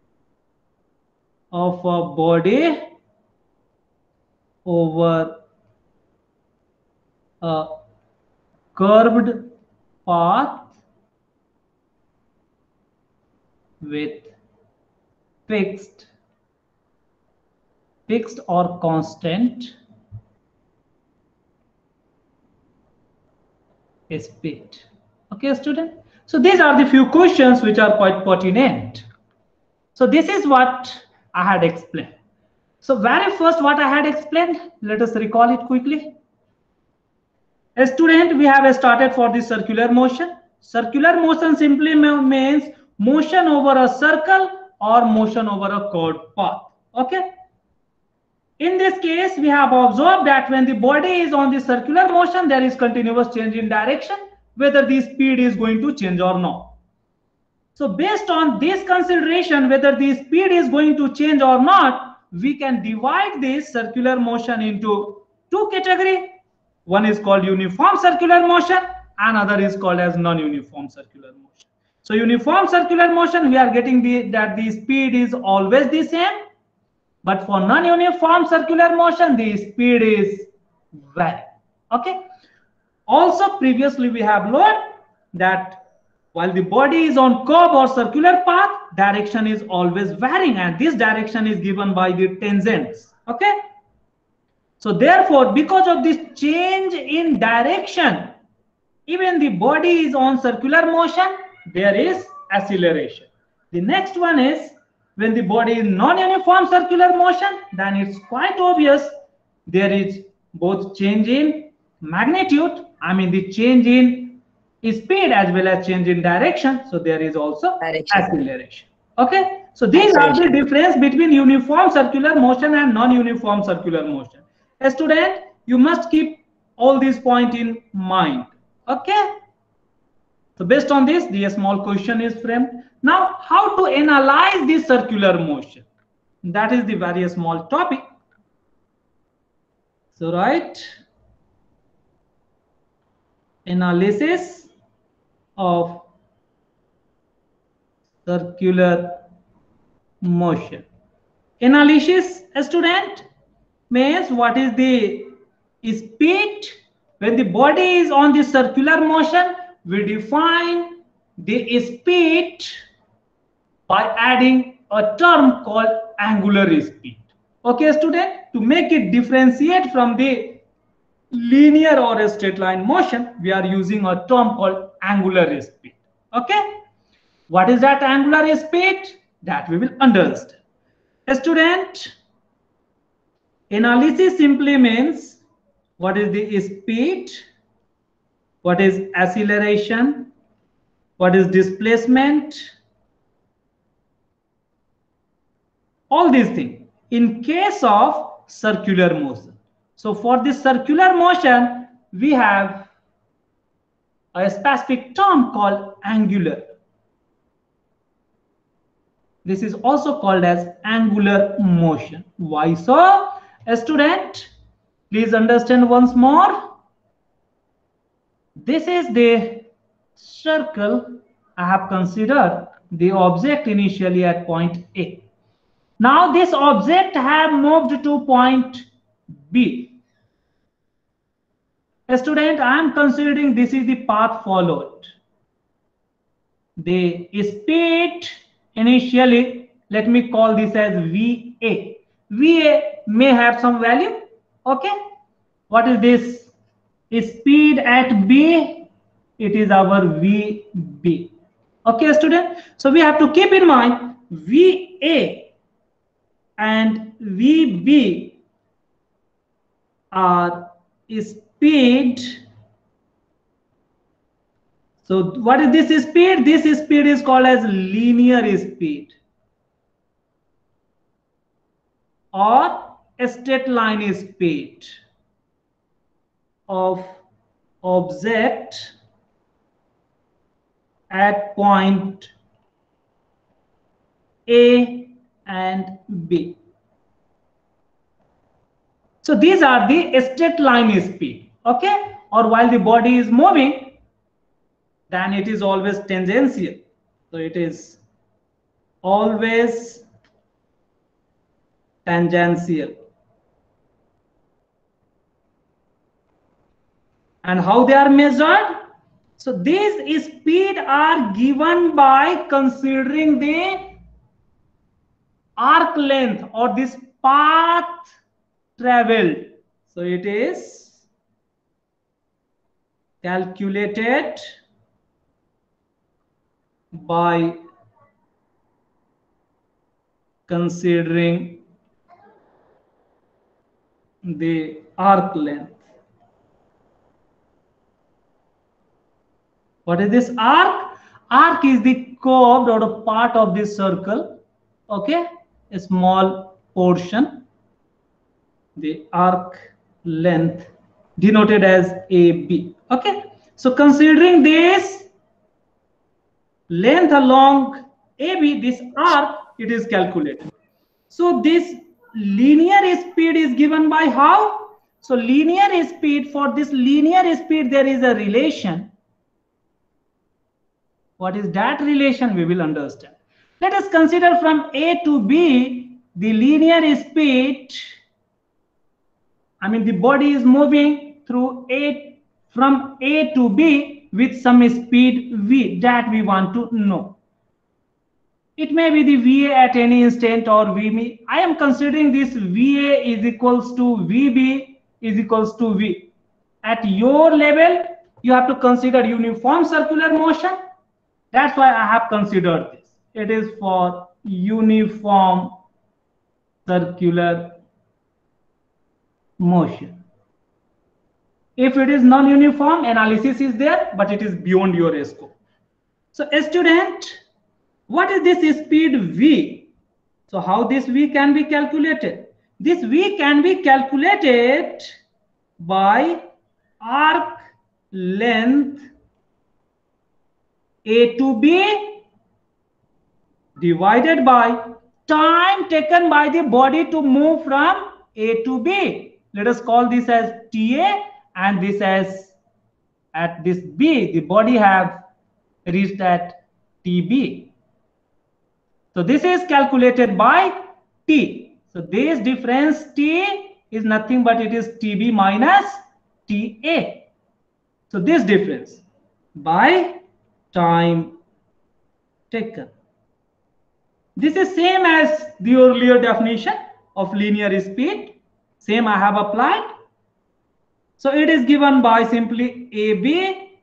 of a body over a curved path with fixed or constant speed. Okay, student. So these are the few questions which are quite pertinent. So this is what I had explained. So very first what I had explained, let us recall it quickly. A student, we have started for the circular motion. Circular motion simply means motion over a circle or motion over a curved path. Okay. In this case, we have observed that when the body is on the circular motion, there is continuous change in direction, whether the speed is going to change or not. So based on this consideration, whether the speed is going to change or not, we can divide this circular motion into two categories. One is called uniform circular motion, another is called as non-uniform circular motion. So uniform circular motion, we are getting that the speed is always the same. But for non-uniform circular motion, the speed is varying. Okay. Also, previously we have learned that while the body is on curve or circular path, direction is always varying, and this direction is given by the tangents. Okay. So therefore, because of this change in direction, even the body is on circular motion, there is acceleration. The next one is when the body is non-uniform circular motion, then it's quite obvious there is both change in magnitude, I mean the change in speed as well as change in direction. So there is also acceleration. Okay. So these are the difference between uniform circular motion and non-uniform circular motion. A student, you must keep all these points in mind. Okay. So based on this, the small question is framed. Now, how to analyze this circular motion? That is the very small topic. So, right, analysis of circular motion. Analysis, a student, means what is the speed when the body is on the circular motion. We define the speed by adding a term called angular speed. Okay, student, to make it differentiate from the linear or a straight line motion, we are using a term called angular speed. Okay, what is that angular speed? That we will understand. A student, analysis simply means what is the speed, what is acceleration, what is displacement, all these things in case of circular motion. So for this circular motion, we have a specific term called angular. This is also called as angular motion. Why so? A student, please understand once more. This is the circle. I have considered the object initially at point A. Now this object have moved to point B. A student, I am considering this is the path followed. The speed initially, let me call this as VA. VA may have some value. Okay. What is this? Speed at B. It is our VB. Okay, student. So we have to keep in mind VA and VB are speed. So what is this speed? This speed is called as linear speed or a straight line speed of object at point A and B. So these are the straight line speed. Okay, or while the body is moving, then it is always tangential. So it is always tangential. And how they are measured? So these speed are given by considering the arc length or this path traveled. So it is calculated by considering the arc length. What is this arc? Arc is the curved or a part of this circle. Okay, a small portion. The arc length denoted as AB. Okay, so considering this length along AB, this arc, it is calculated. So this linear speed is given by how? So linear speed, for this linear speed there is a relation. What is that relation? We will understand. Let us consider from A to B the linear speed. I mean the body is moving through A, from A to B with some speed V that we want to know. It may be the VA at any instant or VB. I am considering this VA is equals to VB is equals to V. At your level, you have to consider uniform circular motion. That's why I have considered this. It is for uniform circular motion. If it is non-uniform, analysis is there, but it is beyond your scope. So a student, what is this speed V? So how this V can be calculated? This V can be calculated by arc length A to B divided by time taken by the body to move from A to B. Let us call this as TA and this as at this B, the body have reached at TB. So this is calculated by T. So this difference T is nothing but it is TB minus TA. So this difference by time taken. This is same as the earlier definition of linear speed. Same I have applied. So it is given by simply AB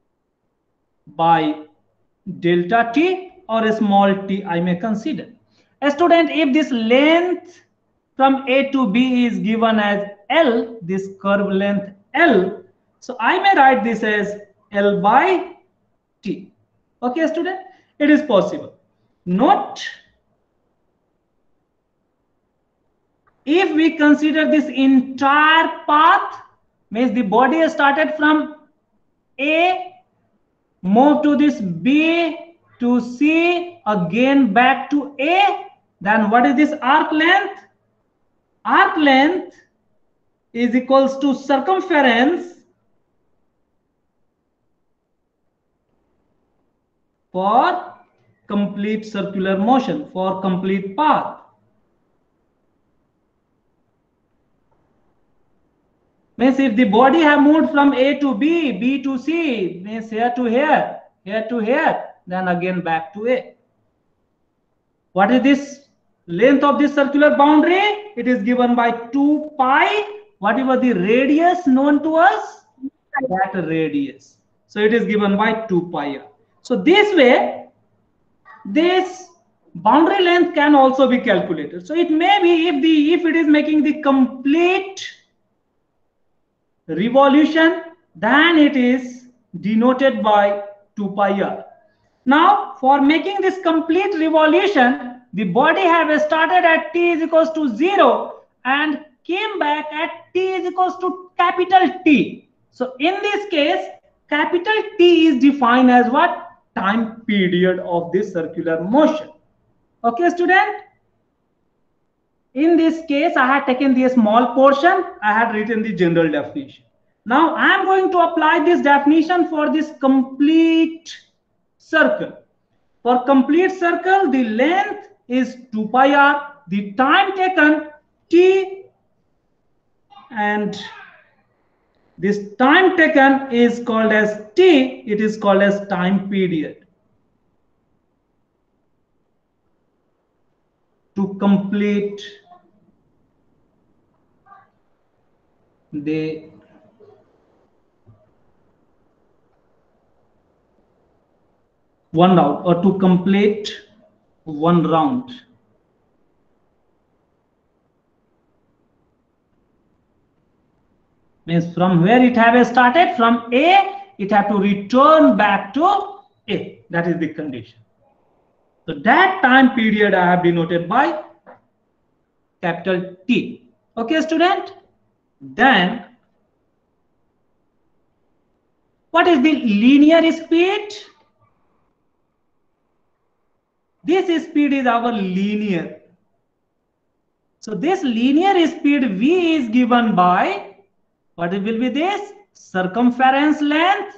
by delta T or a small t I may consider. A student, if this length from A to B is given as L, this curve length L, so I may write this as L by T. Okay, student, it is possible. Note if we consider this entire path, means the body started from A, move to this B to C, again back to A, then what is this arc length? Arc length is equals to circumference for complete circular motion, for complete path. Means if the body have moved from A to B, B to C, means here to here, here to here, then again back to A. What is this length of this circular boundary? It is given by 2 pi, whatever the radius known to us, that radius. So it is given by 2 pi r. So this way, this boundary length can also be calculated. So it may be if it is making the complete revolution, then it is denoted by 2 pi r. Now for making this complete revolution, the body have started at t is equals to 0 and came back at t is equals to capital T. So in this case, capital T is defined as what? Time period of this circular motion. Okay, student? In this case, I had taken the small portion, I had written the general definition. Now I am going to apply this definition for this complete circle. For complete circle, the length is 2 pi r, the time taken t, and this time taken is called as t, it is called as time period. To complete the one round, or to complete one round. Means from where it have started, from A, it have to return back to A. That is the condition. So that time period I have denoted by capital T. Okay, student? Then what is the linear speed? This speed is our linear. So this linear speed V is given by, what will be this? Circumference length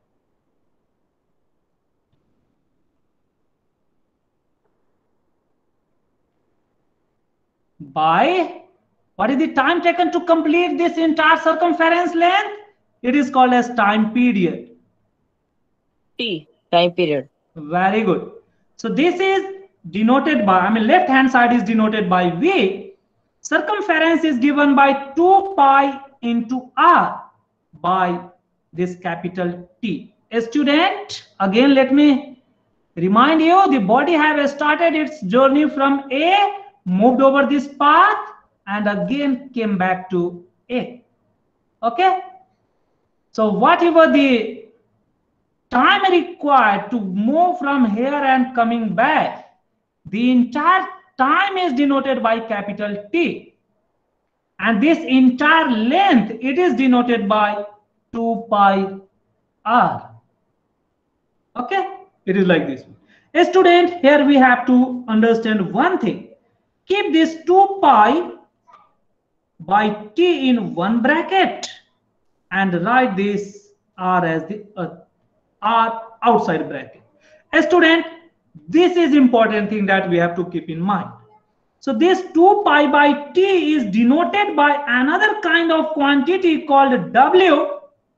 by, what is the time taken to complete this entire circumference length? It is called as time period. T, time period. Very good. So this is denoted by, left hand side is denoted by V. Circumference is given by 2 pi into r by this capital T. A student, again let me remind you, the body have started its journey from A, moved over this path, and again came back to A. Okay? So whatever the time required to move from here and coming back, the entire time is denoted by capital T. And this entire length, it is denoted by 2 pi r. Okay? It is like this. A student, here we have to understand one thing. Keep this 2 pi by t in one bracket and write this r as the r outside bracket. A student, this is important thing that we have to keep in mind. So this 2 pi by t is denoted by another kind of quantity called w.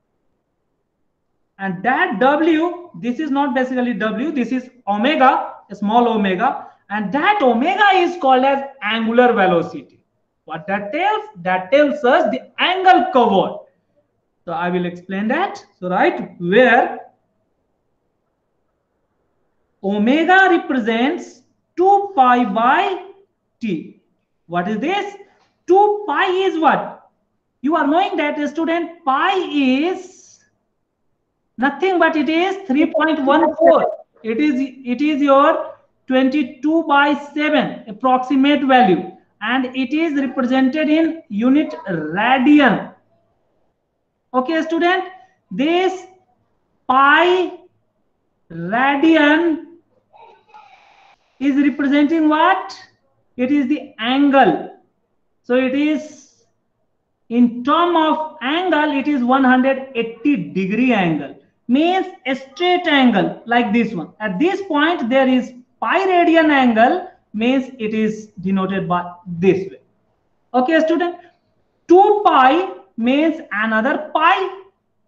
And that w, this is not basically w, this is omega, a small omega. And that omega is called as angular velocity. What that tells? That tells us the angle covered. So I will explain that. So right where omega represents 2 pi by t. What is this? 2 pi is what? You are knowing that, student, pi is nothing but it is 3.14. It is your 22 by 7 approximate value. and it is represented in unit radian. Okay, student, this pi radian is representing what? It is the angle. So it is, in term of angle, it is 180-degree angle. Means a straight angle like this one. At this point, there is pi radian angle, means it is denoted by this way. Okay, student? 2 pi means another pi.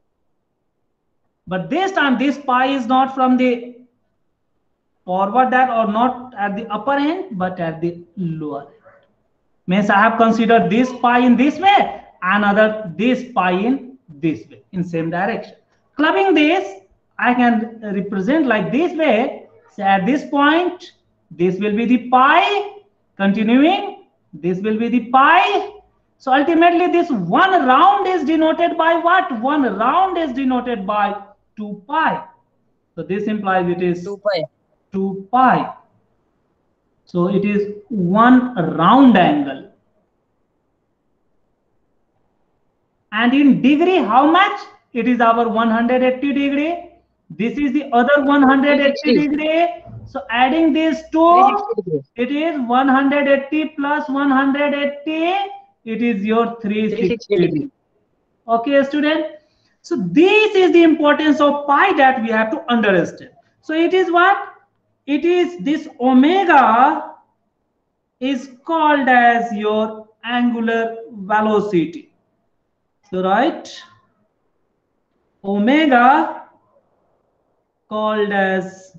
But this time, this pi is not from the forward that, or not at the upper end, but at the lower end. Means I have considered this pi in this way, another this pi in this way, in same direction. Clubbing this, I can represent like this way. So at this point, this will be the pi. Continuing, this will be the pi. So ultimately, this one round is denoted by what? One round is denoted by 2 pi. So this implies it is 2 pi. 2 pi. So it is one round angle. And in degree, how much? It is our 180 degree. This is the other 180 degree. So adding these two, it is 180 plus 180. It is your 360 degree. Okay, student. So this is the importance of pi that we have to understand. So it is what? It is this omega is called as your angular velocity. So right, omega called as,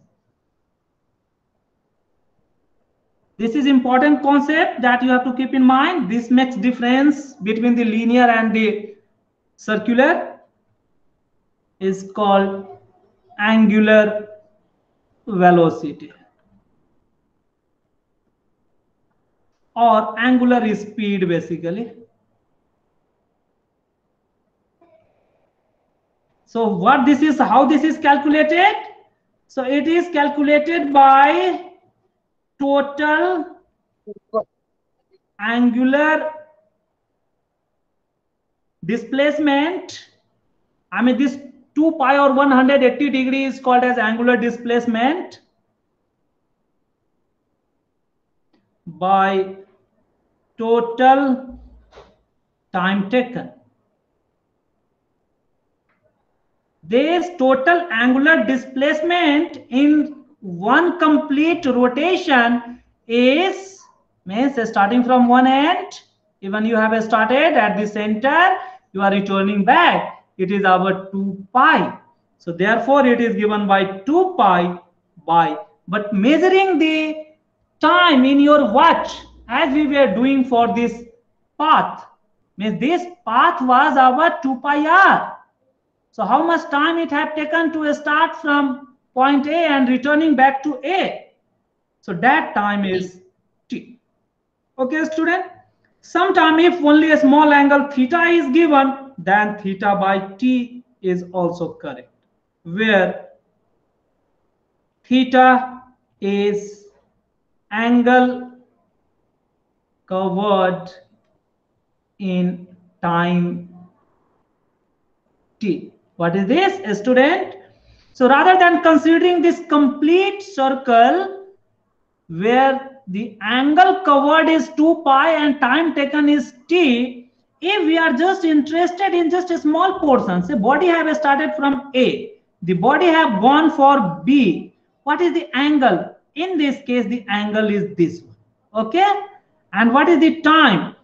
this is important concept that you have to keep in mind. This makes difference between the linear and the circular, is called angular velocity or angular speed basically. So what this is, how this is calculated? So it is calculated by total angular displacement. I mean, this 2 pi or 180 degrees is called as angular displacement by total time taken. This total angular displacement in one complete rotation is, means starting from one end, even you have started at the center, you are returning back, it is our 2 pi. So therefore it is given by 2 pi by, but measuring the time in your watch as we were doing for this path, means this path was our 2 pi r. So how much time it had taken to start from point A and returning back to A? So that time is t. Okay, student? Sometime if only a small angle theta is given, then theta by t is also correct, where theta is angle covered in time t. What is this, student? So rather than considering this complete circle where the angle covered is 2 pi and time taken is t, if we are just interested in just a small portion, say body have started from A, the body have gone for B, what is the angle? In this case, the angle is this one. Okay? And what is the time?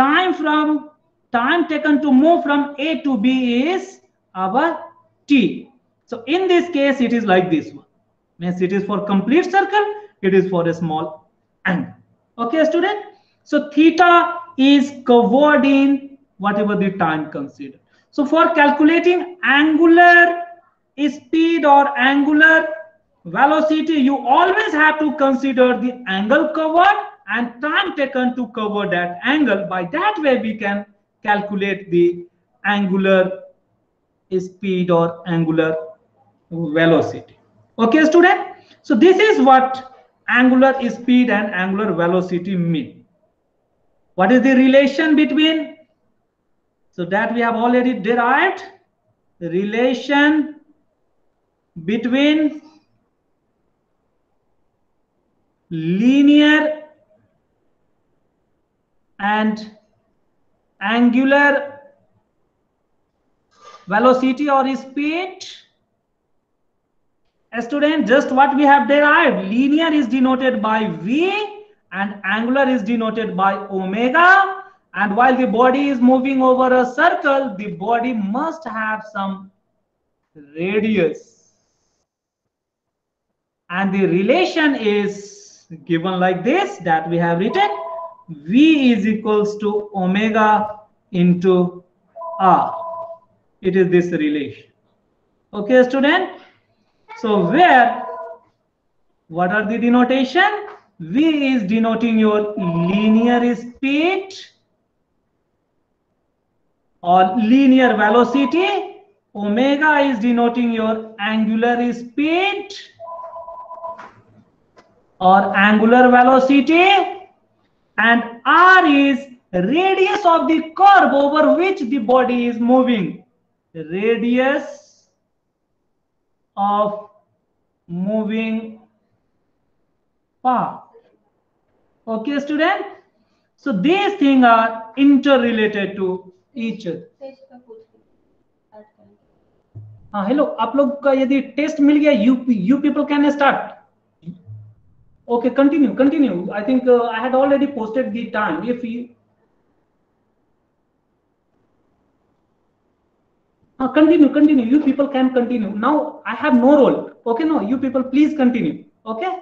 Time taken to move from A to B is our t. So in this case, it is like this one. Means it is for complete circle, it is for a small angle. Okay, student? So theta is covered in whatever the time considered. So for calculating angular speed or angular velocity, you always have to consider the angle covered and time taken to cover that angle. By that way, we can calculate the angular speed or angular velocity. Okay, student? So this is what angular speed and angular velocity mean. What is the relation between? So that we have already derived. The relation between linear and angular velocity or speed. A student, just what we have derived. Linear is denoted by v and angular is denoted by omega. And while the body is moving over a circle, the body must have some radius. And the relation is given like this, that we have written v is equals to omega into r. It is this relation. Okay, student. So where, what are the denotation? V is denoting your linear speed or linear velocity. Omega is denoting your angular speed or angular velocity, and r is radius of the curve over which the body is moving. Radius of moving path. Okay, student. So these things are interrelated to each other. हाँ hello, आप लोग का यदि test मिल गया, you people can start. Okay, continue. I think I had already posted the time. If you continue, you people can continue. Now I have no role. Okay, no, you people please continue. Okay.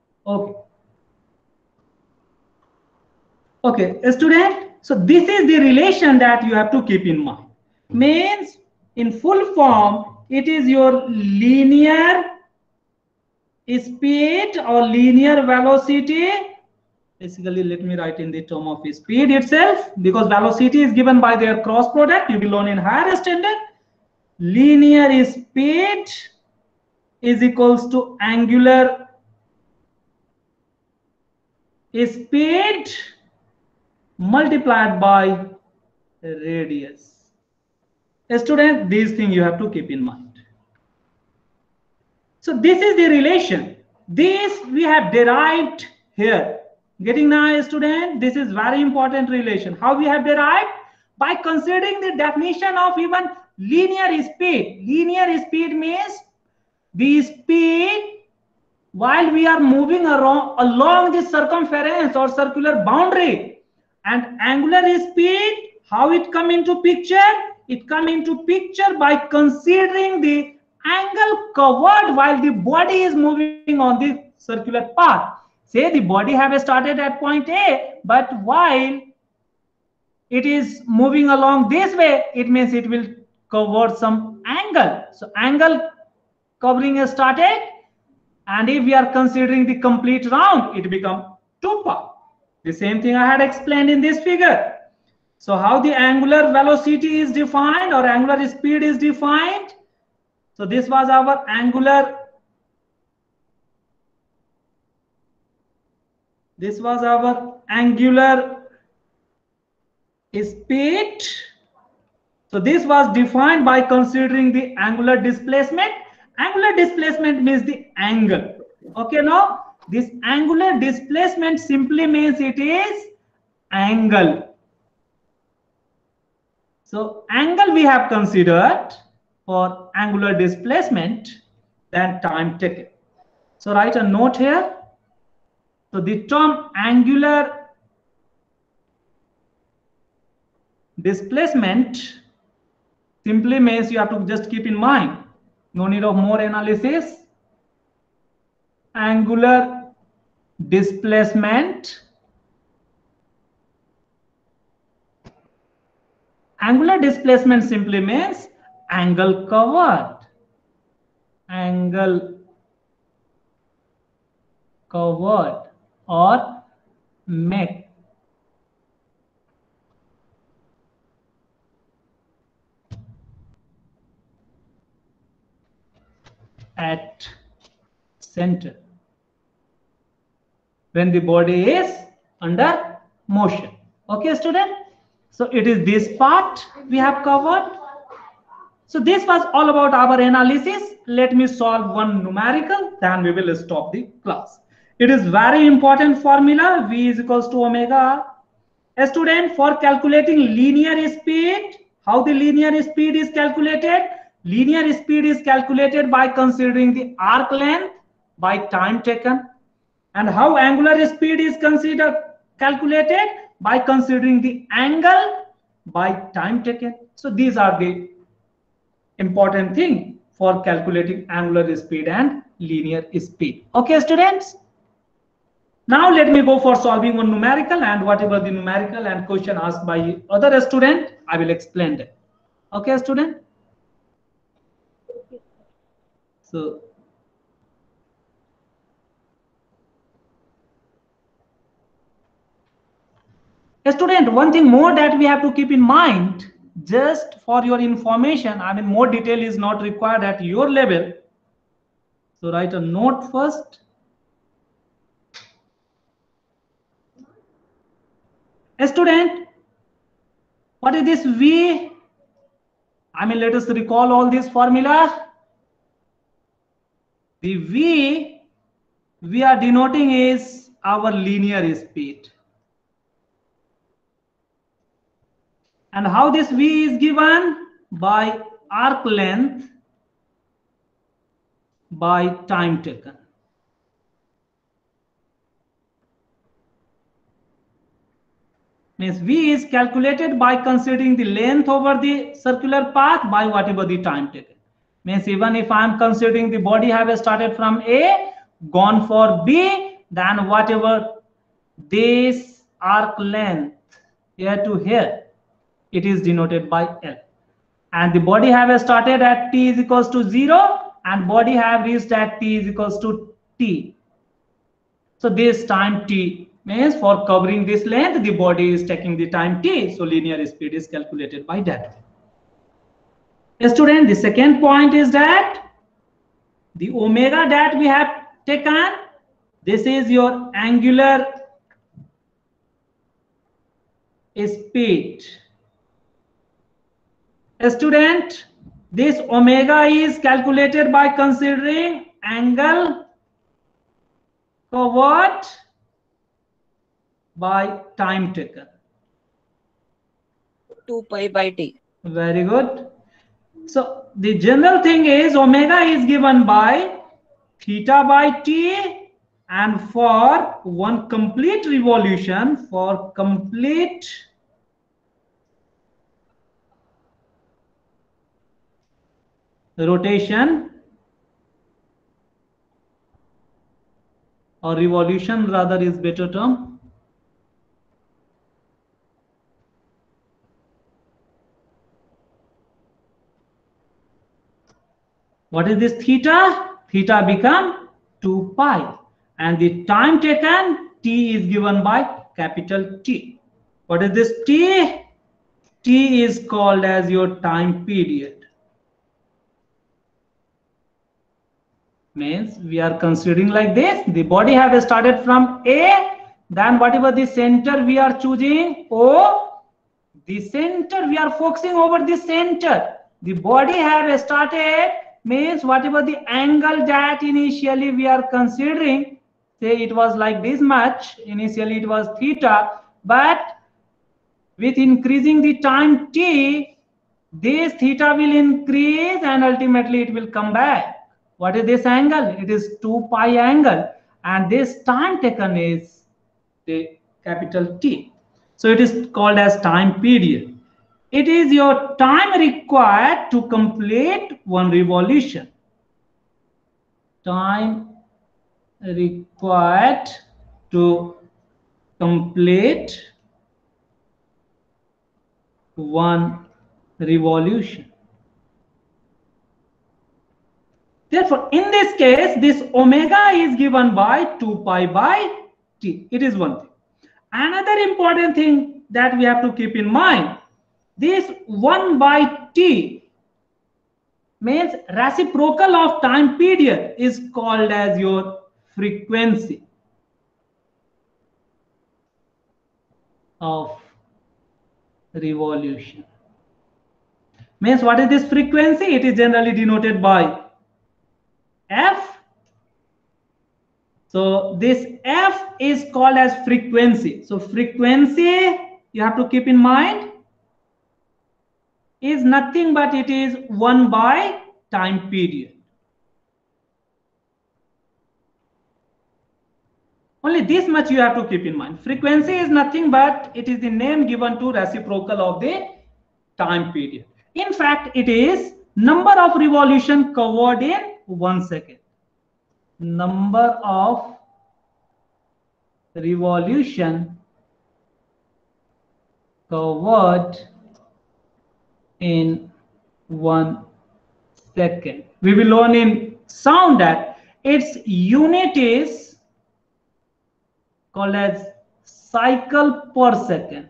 Okay, student. So this is the relation that you have to keep in mind. Means in full form, it is your linear speed or linear velocity. Basically, let me write in the term of speed itself, because velocity is given by their cross product. You will learn in higher standard. Linear speed is equals to angular speed multiplied by radius. Student, these things you have to keep in mind. So this is the relation. This we have derived here. Getting now, student? This is very important relation. How we have derived? By considering the definition of even linear speed. Linear speed means the speed while we are moving along the circumference or circular boundary. And angular speed, how it come into picture? It come into picture by considering the angle covered while the body is moving on the circular path. Say the body have started at point A, but while it is moving along this way, it means it will cover some angle. So angle covering is started, and if we are considering the complete round, it becomes 2 pi. The same thing I had explained in this figure. So how the angular velocity is defined or angular speed is defined? So this was our angular. This was our angular speed. So this was defined by considering the angular displacement. Angular displacement means the angle. Okay, now this angular displacement simply means it is angle. So angle we have considered for angular displacement, then time taken. So write a note here. So the term angular displacement simply means you have to just keep in mind. No need of more analysis. Angular displacement. Angular displacement simply means angle covered. Angle covered or make. At center when the body is under motion. Okay, student. So it is this part we have covered. So this was all about our analysis. Let me solve one numerical, then we will stop the class. It is very important formula. V is equals to omega. A student, for calculating linear speed, how the linear speed is calculated? Linear speed is calculated by considering the arc length by time taken. And how angular speed is calculated? By considering the angle by time taken. So these are the important thing for calculating angular speed and linear speed. Okay, students? Now let me go for solving one numerical, and whatever the numerical and question asked by other student, I will explain them. Okay, student? So student, one thing more that we have to keep in mind, just for your information, I mean more detail is not required at your level. So write a note first. A student, what is this V? I mean, let us recall all these formula. The V we are denoting is our linear speed. And how this V is given? By arc length by time taken. Means V is calculated by considering the length over the circular path by whatever the time taken. Means even if I am considering the body have started from A, gone for B, then whatever this arc length here to here, it is denoted by L. And the body have started at t is equals to 0 and body have reached at t is equals to t. So this time t means for covering this length, the body is taking the time t. So linear speed is calculated by that. Student, the second point is that the omega that we have taken, this is your angular speed. Student, this omega is calculated by considering angle covered by time taken. 2 pi by t. Very good. So the general thing is omega is given by theta by t, and for one complete revolution, for complete rotation or revolution rather is better term. What is this theta? Theta become 2 pi, and the time taken t is given by capital T. What is this t? T is called as your time period. Means we are considering like this, the body have started from A, then whatever the center we are choosing O, the center we are focusing over the center. The body have started means whatever the angle that initially we are considering, say it was like this much, initially it was theta, but with increasing the time t, this theta will increase and ultimately it will come back. What is this angle? It is 2 pi angle, and this time taken is the capital T. So it is called as time period. It is your time required to complete one revolution. Time required to complete one revolution. Therefore, in this case, this omega is given by 2 pi by t. It is one thing. Another important thing that we have to keep in mind, this 1 by t means reciprocal of time period is called as your frequency of revolution. Means what is this frequency? It is generally denoted by F. So this F is called as frequency. So frequency, you have to keep in mind, is nothing but it is 1 by time period. Only this much you have to keep in mind. Frequency is nothing but it is the name given to reciprocal of the time period. In fact, it is number of revolution covered in 1 second. Number of revolution covered in 1 second. We will learn in sound that its unit is called as cycle per second.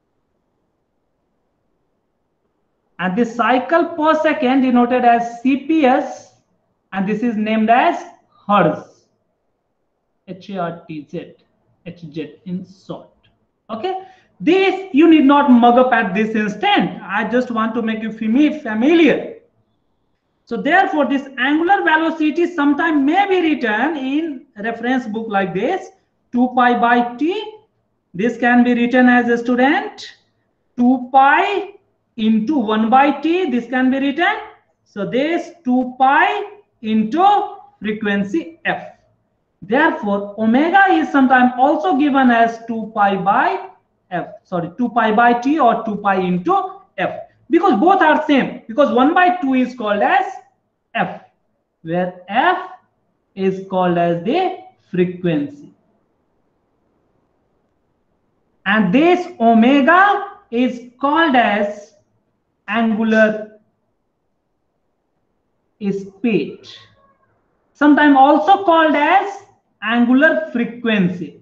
And this cycle per second denoted as CPS, and this is named as Hertz. HRTZ, HZ in short. Okay, this you need not mug up at this instant. I just want to make you familiar. So therefore, this angular velocity sometime may be written in reference book like this: 2 pi by t. This can be written as a student 2 pi into 1 by t. This can be written. So this 2 pi into frequency f. Therefore, omega is sometimes also given as 2 pi by f. Sorry, 2 pi by t or 2 pi into f. Because both are same. Because 1 by 2 is called as f, where f is called as the frequency. And this omega is called as angular speed. Sometimes also called as angular frequency.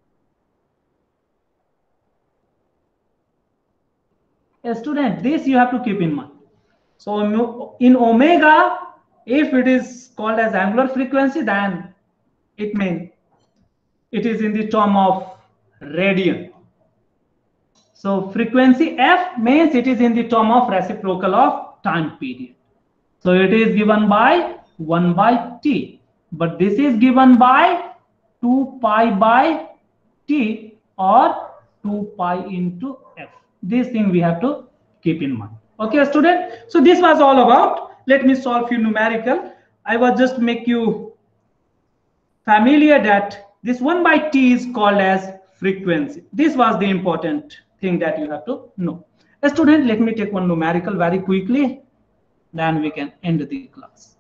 A student, this you have to keep in mind. So in omega, if it is called as angular frequency, then it means it is in the term of radian. So frequency f means it is in the term of reciprocal of time period. So it is given by 1 by t, but this is given by 2 pi by t or 2 pi into f. This thing we have to keep in mind. Okay, student. So this was all about. Let me solve few numerical. I was just make you familiar that this 1 by t is called as frequency. This was the important thing that you have to know. A student, let me take one numerical very quickly, then we can end the class.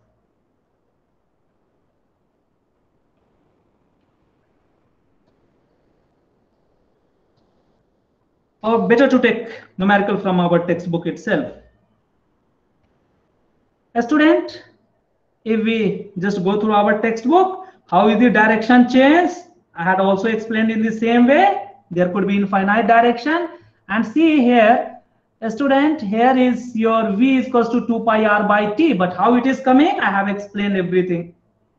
Or better to take numerical from our textbook itself. A student, if we just go through our textbook, how is the direction change? I had also explained in the same way. There could be infinite direction. And see here, a student, here is your v is equals to 2 pi r by t. But how it is coming? I have explained everything.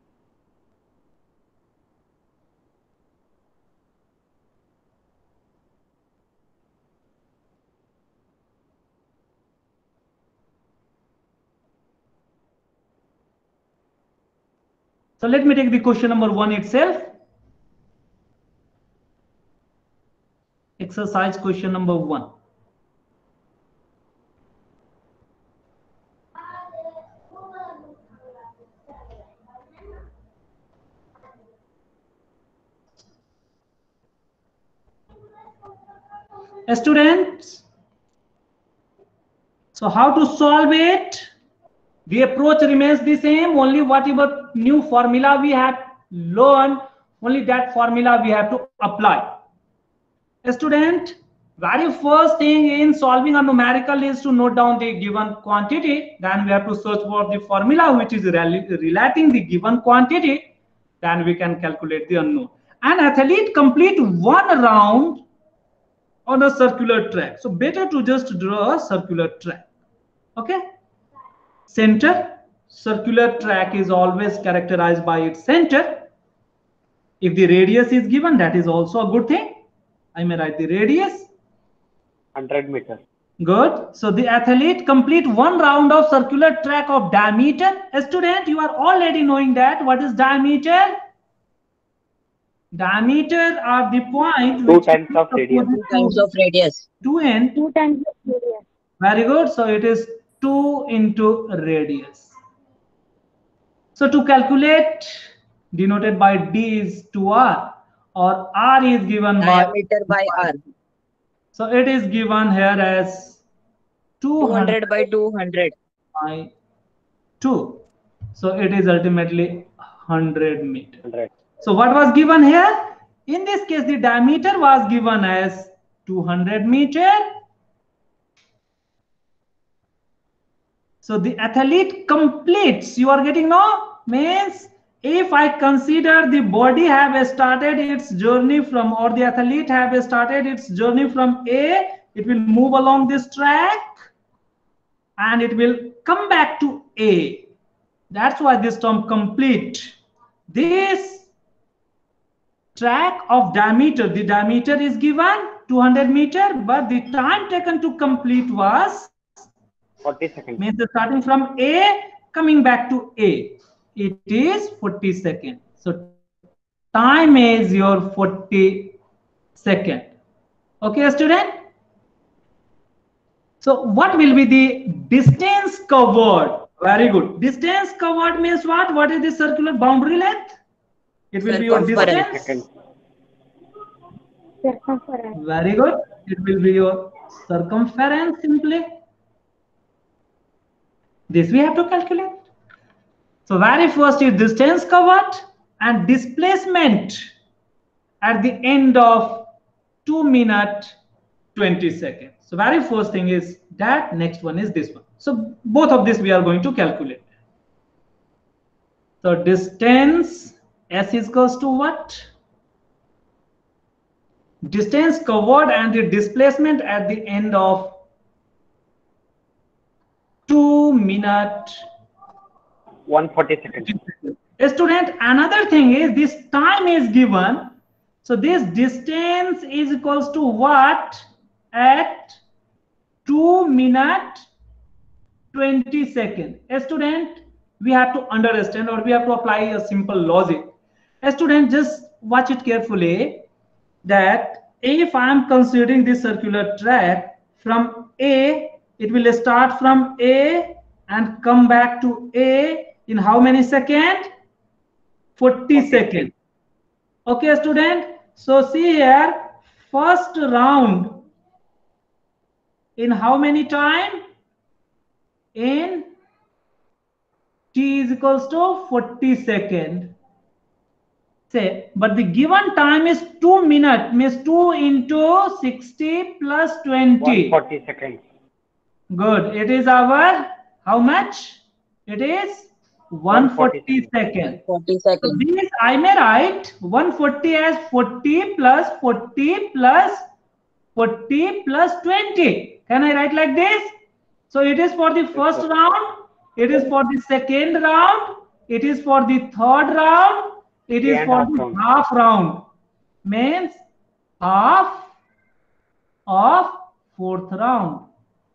So let me take the question number 1 itself. Exercise question number 1. Students, so how to solve it? The approach remains the same, only whatever new formula we have learned, only that formula we have to apply. A student, very first thing in solving a numerical is to note down the given quantity. Then we have to search for the formula which is relating the given quantity. Then we can calculate the unknown. An athlete complete one round on a circular track. So better to just draw a circular track. Okay. Center, circular track is always characterized by its center. If the radius is given, that is also a good thing. I may write the radius. 100 meters. Good. So the athlete complete one round of circular track of diameter. A student, you are already knowing that. What is diameter? Diameter are the point Two which times of radius. 2 times of radius. 2n. 2 times of radius. Very good. So it is 2 into radius. So to calculate, denoted by D is 2r, or r is given Diameter by r. So it is given here as 200 by 200. by 2. So it is ultimately 100 meter. 100. So what was given here? In this case, the diameter was given as 200 meter. So the athlete completes, you are getting now, means if I consider the body have started its journey from, or the athlete have started its journey from A, it will move along this track and it will come back to A. That's why this term complete. This track of diameter, the diameter is given 200 meter, but the time taken to complete was 40 seconds. means starting from A coming back to A, it is 40 seconds. So time is your 40 second. Okay, student. So what will be the distance covered? Very good. Distance covered means what? What is the circular boundary length? It will be your Circumference. distance. Circumference. Very good. It will be your circumference simply. This we have to calculate. So very first is distance covered and displacement at the end of 2 minutes 20 seconds. So very first thing is that, next one is this one. So both of this we are going to calculate. So distance S is equals to what? Distance covered and the displacement at the end of 2 minutes 140 seconds. A student, another thing is this time is given. So this distance is equals to what at 2 minutes 20 seconds. A student, we have to understand, or we have to apply a simple logic. A student, just watch it carefully, that if I am considering this circular track from A, it will start from A and come back to A in how many seconds? 40 seconds. Okay, student. So see here, first round in how many time? In T is equals to 40 seconds. Say, but the given time is 2 minutes, means 2 into 60 plus 20. 140 seconds. Good. It is our, how much? It is 140 seconds. 40 So seconds. this I may write 140 as 40 plus 40 plus 40 plus 20. Can I write like this? So it is for the first round, it is for the second round, it is for the third round, it is for the half round. Means half of fourth round.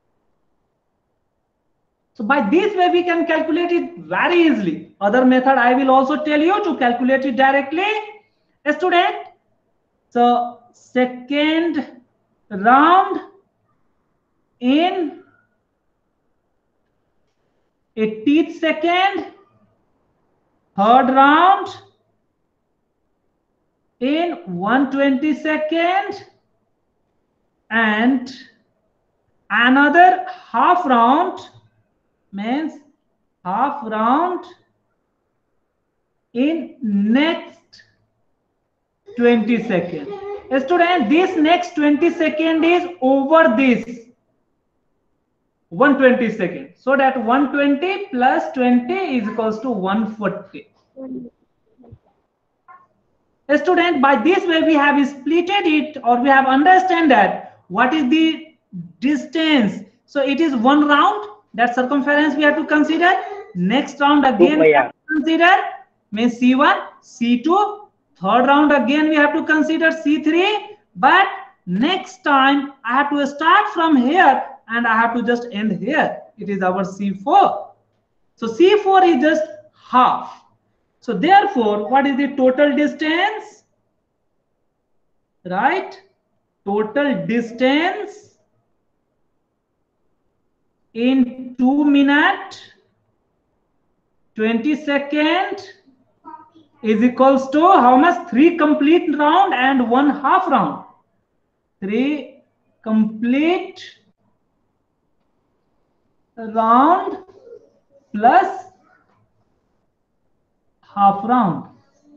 So by this way we can calculate it very easily. Other method I will also tell you to calculate it directly. A student, so second round in 80th second, third round in 120 second, and another half round, means half round in next 20 seconds. Student, this next 20 second is over this 120 seconds. So that 120 plus 20 is equals to 140. Student, by this way we have splitted it, or we have understand that what is the distance. So it is one round, that circumference we have to consider. Next round again we have to consider, means C1, C2. Third round again we have to consider C3. But next time I have to start from here and I have to just end here. It is our C4. So C4 is just half. So therefore, what is the total distance? Right? Total distance in 2 minutes 20 seconds is equals to how much? 3 complete round and 1 half round. 3 complete round plus half round.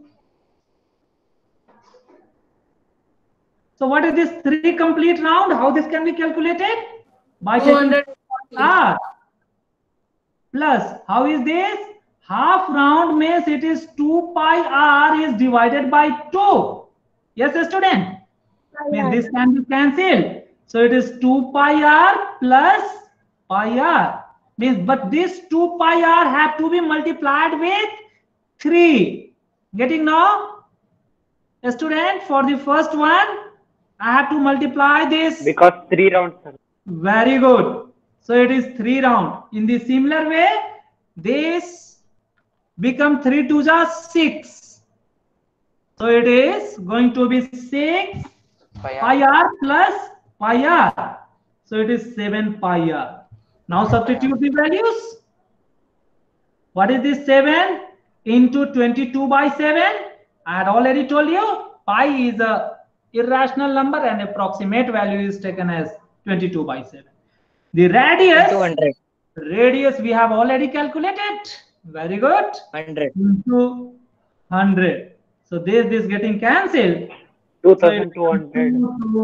So what is this 3 complete round? How this can be calculated? By taking R plus, how is this? Half round means it is 2 pi R is divided by 2. Yes, student? Means this can be cancelled. So it is 2 pi R plus pi R. Means, but this 2 pi R have to be multiplied with 3. Getting now? Student, for the first one, I have to multiply this. Because 3 rounds, sir. Very good. So it is 3 round. In the similar way, this become 3 to just 6. So it is going to be 6 pi R plus pi R. So it is 7 pi R. Now substitute the values. What is this 7 into 22 by 7? I had already told you pi is a irrational number and approximate value is taken as 22 by 7. The radius, 200. radius we have already calculated. Very good. 100. Into 100. So this getting cancelled. 2200.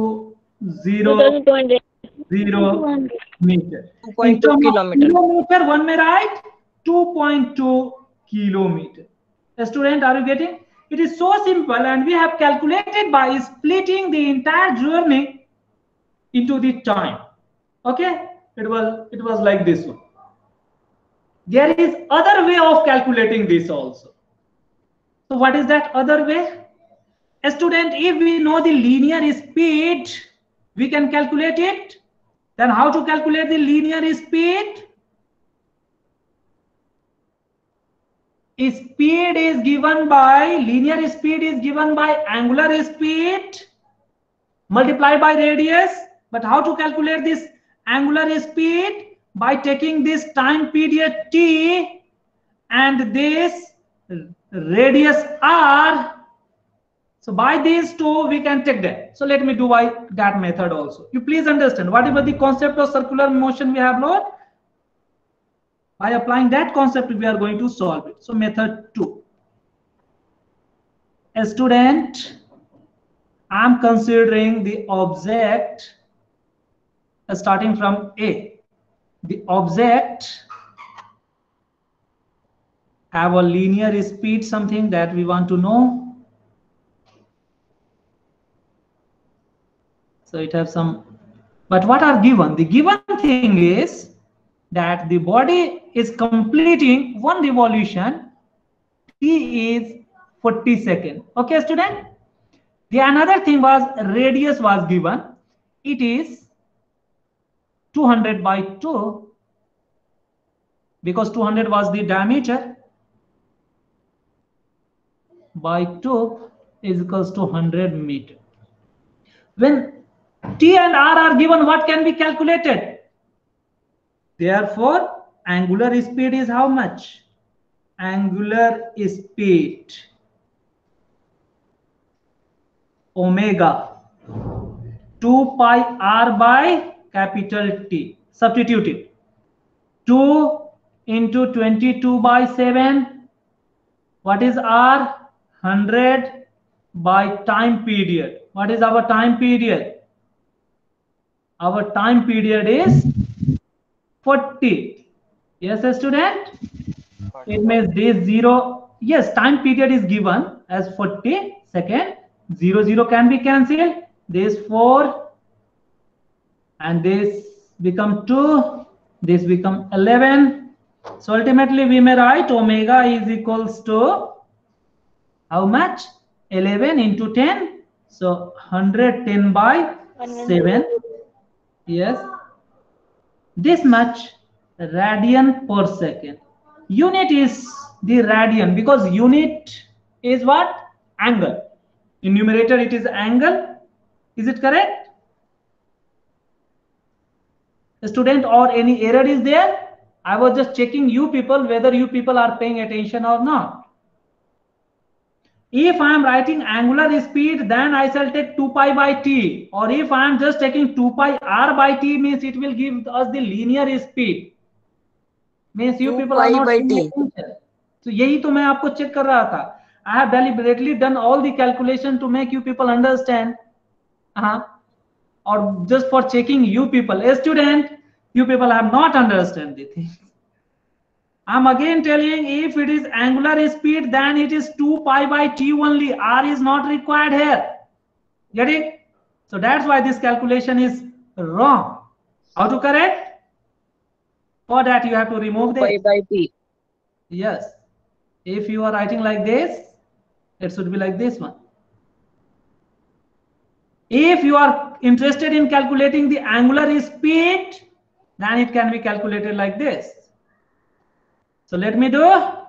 2200. 0 meter. 2.2 kilometer. Kilometer, one may write 2.2 kilometer. Student, are you getting? It is so simple, and we have calculated by splitting the entire journey into the time. Okay, it was like this one. There is other way of calculating this also. So what is that other way? A student, if we know the linear speed, we can calculate it. Then how to calculate the linear speed? Speed is given by, linear speed is given by angular speed multiplied by radius. But how to calculate this angular speed? By taking this time period t and this radius r. So by these two we can take that. So let me do by that method also. You please understand whatever the concept of circular motion we have learned. By applying that concept, we are going to solve it. So method 2. A student, I am considering the object starting from A. The object have a linear speed, something that we want to know. So it has some, but what are given? The given thing is that the body is completing 1 revolution, t is 40 seconds. Okay, student? The another thing was radius was given. It is 200 by 2 because 200 was the diameter by 2 is equals to 100 meter. When t and r are given, what can be calculated? Therefore, angular speed is how much? Angular speed omega 2 pi r by capital T. Substitute it. 2 into 22 by 7. What is r? 100 by time period. What is our time period? Our time period is 40. Yes, student? It means this 0. Yes, time period is given as 40 seconds. 0 can be cancelled. This 4 and this become 2. This become 11. So ultimately we may write omega is equals to how much? 11 into 10. So 110 by 7. Yes. this much radian per second. Unit is the radian because unit is what? Angle. In numerator it is angle. Is it correct? Student, or any error is there? I was just checking you people whether you people are paying attention or not. If I am writing angular speed, then I shall take 2 pi by t, or if I am just taking 2 pi r by t, means it will give us the linear speed. Means you people are not paying attention. So यही तो मैं आपको check कर रहा था. I have deliberately done all the calculation to make you people understand. Or just for checking you people. A student, you people have not understand the thing. I'm again telling, if it is angular speed, then it is 2 pi by t only. R is not required here. Get it? So that's why this calculation is wrong. How to correct? For that you have to remove this. Pi by t. Yes. If you are writing like this, it should be like this one. If you are interested in calculating the angular speed, then it can be calculated like this. So let me do.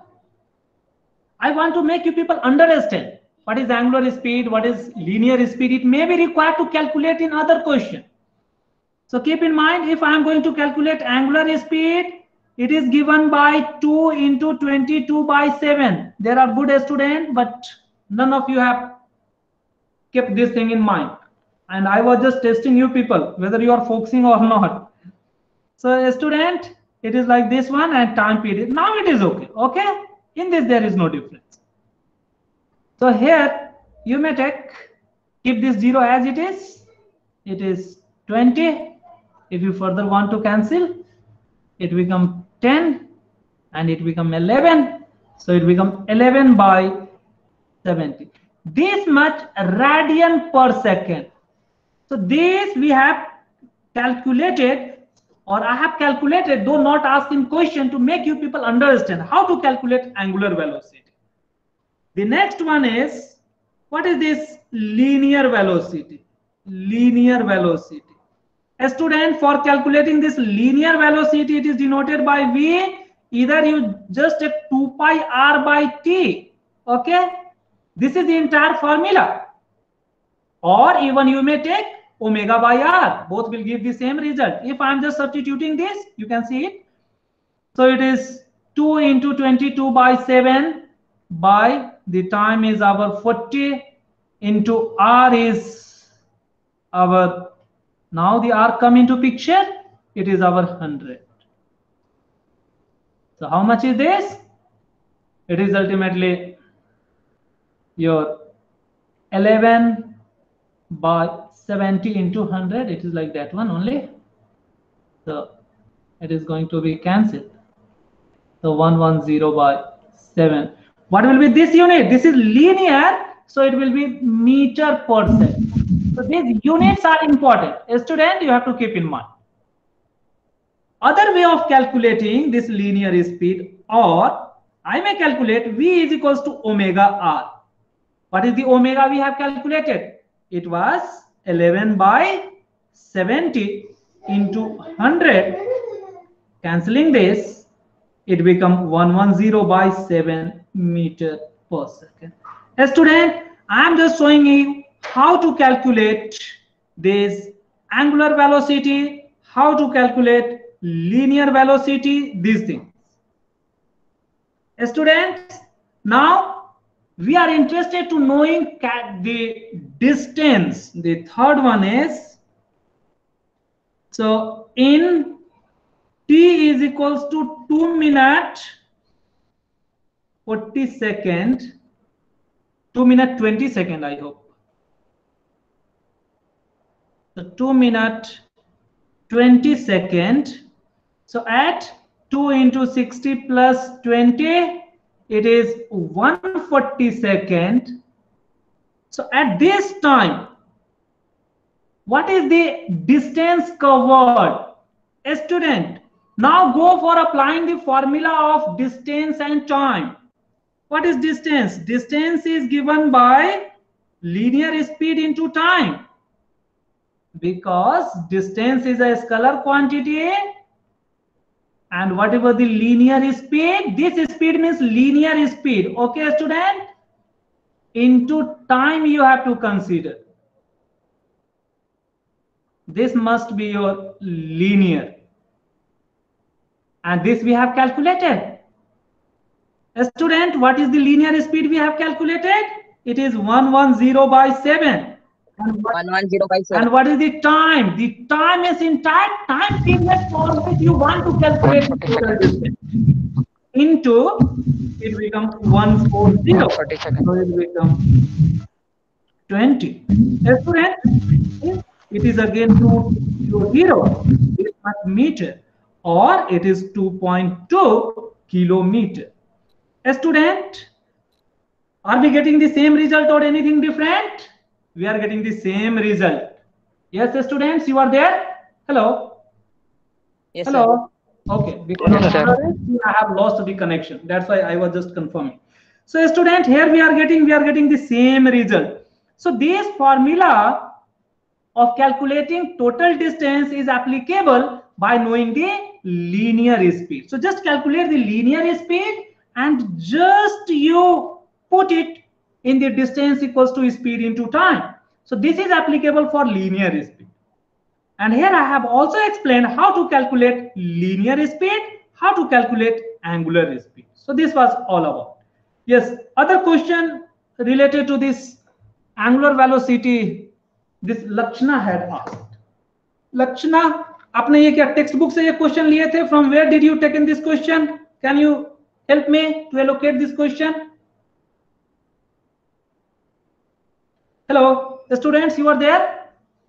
I want to make you people understand what is angular speed, what is linear speed. It may be required to calculate in other question. So keep in mind, if I am going to calculate angular speed, it is given by 2 into 22 by 7. There are good students, but none of you have kept this thing in mind. And I was just testing you people, whether you are focusing or not. So a student, it is like this one, and time period. Now it is okay. Okay? In this, there is no difference. So here, you may keep this 0 as it is. It is 20. If you further want to cancel, it becomes 10 and it becomes 11. So it becomes 11 by 70. This much radian per second. So this we have calculated, or I have calculated, though not asked in question, to make you people understand how to calculate angular velocity. The next one is, what is this linear velocity? Linear velocity. A student, for calculating this linear velocity, it is denoted by V. Either you just take 2 pi r by t. Okay? This is the entire formula. Or even you may take omega by r. Both will give the same result. If I am just substituting this, you can see it. So it is 2 into 22 by 7 by the time is our 40 into r is our, now the r come into picture, it is our 100. So how much is this? It is ultimately your 11 by 70 into 100. It is like that one only. So it is going to be cancelled. So 110 by 7. What will be this unit? This is linear, so it will be meter per second. So these units are important. A student, you have to keep in mind. Other way of calculating this linear speed, or I may calculate V is equals to omega r. What is the omega we have calculated? It was 11 by 70 into 100. Cancelling this, it becomes 110 by 7 meter per second. A student, I am just showing you how to calculate this angular velocity, how to calculate linear velocity, these things. A student, now we are interested to knowing the distance. The third one is, so in t is equals to 2 minute 40 second, 2 minute 20 second, I hope. So 2 minute 20 second. So at 2 into 60 plus 20, it is 140 second. So at this time, what is the distance covered? A student, now go for applying the formula of distance and time. What is distance? Distance is given by linear speed into time. Because distance is a scalar quantity and whatever the linear speed, this speed means linear speed. Okay, student, into time you have to consider. This must be your linear, and this we have calculated. A student, what is the linear speed we have calculated? It is 110 by 7. And 110 by 7. And what is the time? The time is entire time period for which you want to calculate the total distance. Into, it becomes 140. 40 seconds. So it becomes 20. A student, it is again 220. It is meter, or it is 2.2 kilometer. A student, are we getting the same result or anything different? We are getting the same result. Yes, students, you are there? Hello? Yes, Hello? Okay, because Yes, sir. I have lost the connection. That's why I was just confirming. So, student, here we are getting the same result. So, this formula of calculating total distance is applicable by knowing the linear speed. So, just calculate the linear speed and just you put it in the distance equals to speed into time. So this is applicable for linear speed. And here I have also explained how to calculate linear speed, how to calculate angular speed. So this was all about. Yes, other question related to this angular velocity, this Lakshana had asked. Lakshana, आपने ये क्या text book से ये question लिए थे? From where did you taken this question? Can you help me to allocate this question? Hello, the students, you are there?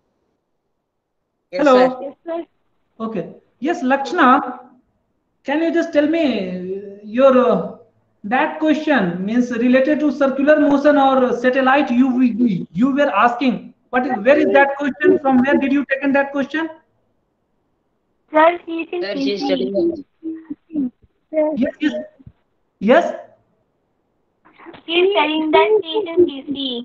Yes, Hello. sir. Yes, sir. Okay. Yes, Lakshana, can you just tell me your that question means related to circular motion or satellite? You were asking. Where is that question? From where did you taken that question? Sir, he is in Sir, she is telling me. Sir, Yes, yes, yes. he is telling that he is in DC.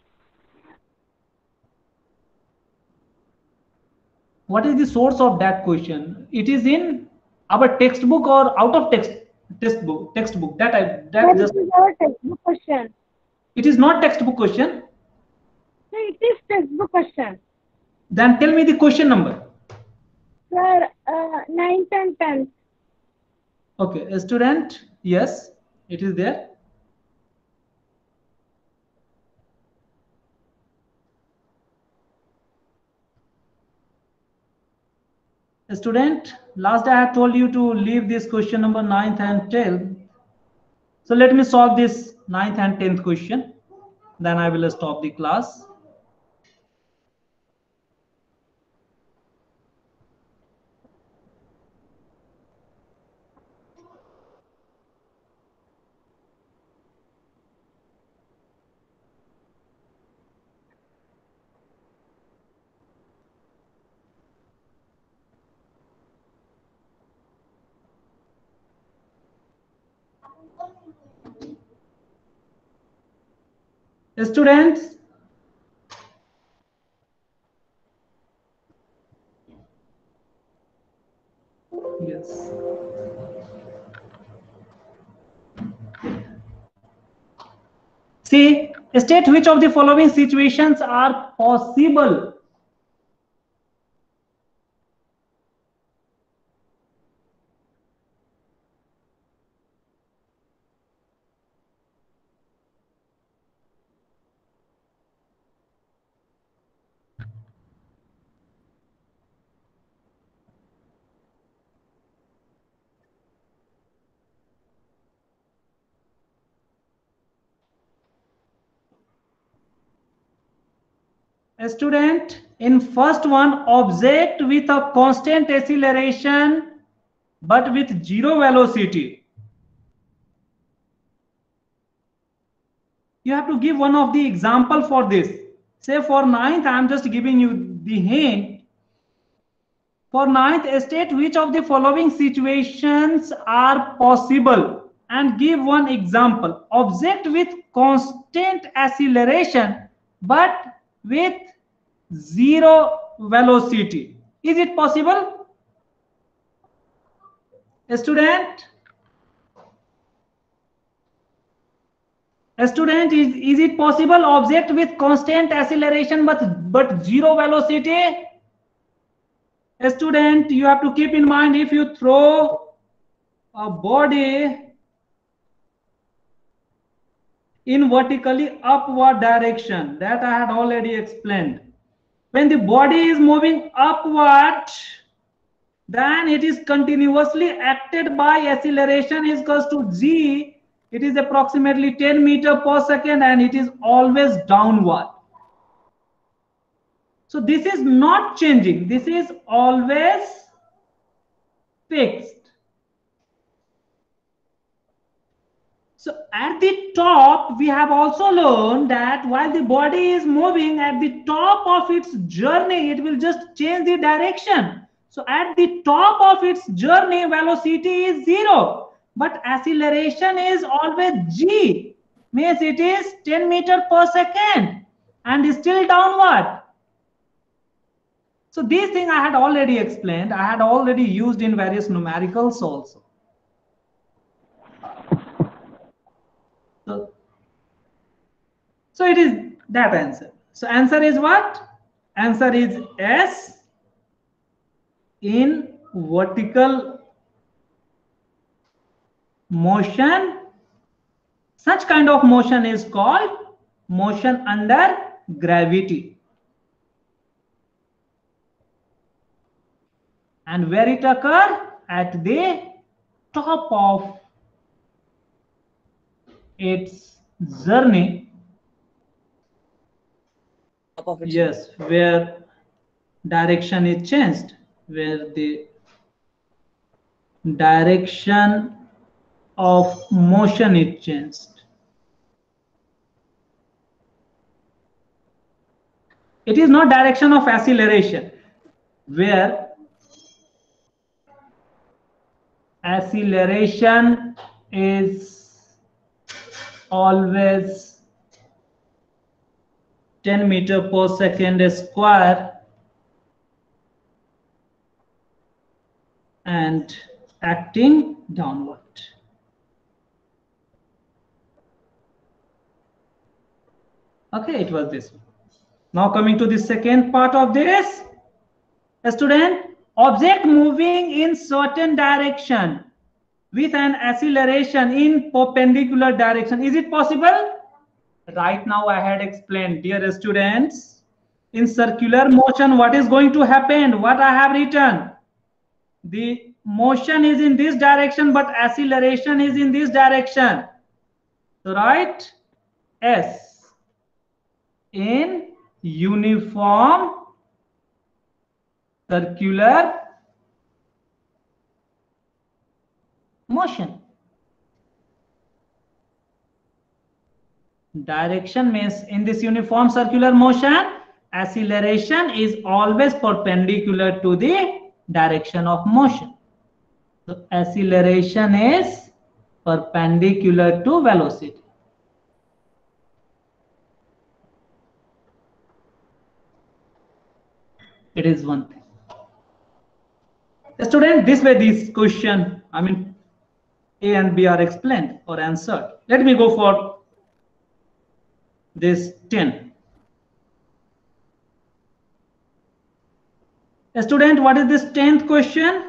What is the source of that question? It is in our textbook or out of textbook. That That just, is our textbook question. it is not textbook question. Sir, it is textbook question. Then tell me the question number. Sir, 9th and 10th. Okay, a student, yes, it is there. A student, last I had told you to leave this question number 9th and 10th. So let me solve this 9th and 10th question. Then I will stop the class. Students, yes. See, state which of the following situations are possible. A student, in first one, object with a constant acceleration but with zero velocity. You have to give one of the example for this. Say for 9th, I am just giving you the hint. For 9th, state which of the following situations are possible and give one example. Object with constant acceleration but with zero velocity. Is it possible? A student? A student, is it possible object with constant acceleration but zero velocity? A student, you have to keep in mind, if you throw a body in vertically upward direction, that I had already explained. When the body is moving upward, then it is continuously acted by acceleration is equals to g. It is approximately 10 meters per second and it is always downward. So this is not changing. This is always fixed. So at the top, we have also learned that while the body is moving, at the top of its journey, it will just change the direction. So at the top of its journey, velocity is 0, but acceleration is always g, means it is 10 meters per second and is still downward. So these things I had already explained. I had already used in various numericals also. So it is that answer. So answer is what? Answer is S. In vertical motion, such kind of motion is called motion under gravity. And where it occurs? At the top of its journey. Yes, where direction is changed, where the direction of motion is changed. It is not direction of acceleration, where acceleration is always 10 meters per second square and acting downward. Okay, it was this one. Now coming to the second part of this. A student, object moving in certain direction with an acceleration in perpendicular direction. Is it possible? Right now I had explained, dear students, in circular motion what is going to happen, what I have written. The motion is in this direction but acceleration is in this direction. So write S in uniform circular motion. Direction means in this uniform circular motion, acceleration is always perpendicular to the direction of motion. So acceleration is perpendicular to velocity. It is one thing. Student, this way this question, I mean A and B are explained or answered. Let me go for this 10. A student, what is this 10th question?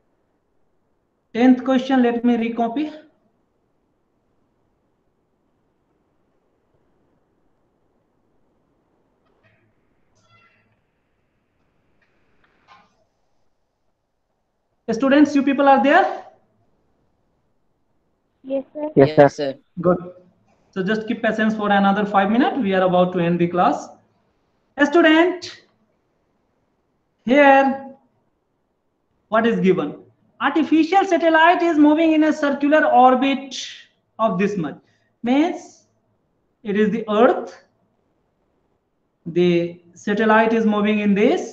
10th question, let me recopy. Students, you people are there? Yes, sir. Yes, sir. Good. So just keep patience for another 5 minutes. We are about to end the class. A student, here, what is given? Artificial satellite is moving in a circular orbit of this much. Means it is the Earth. The satellite is moving in this.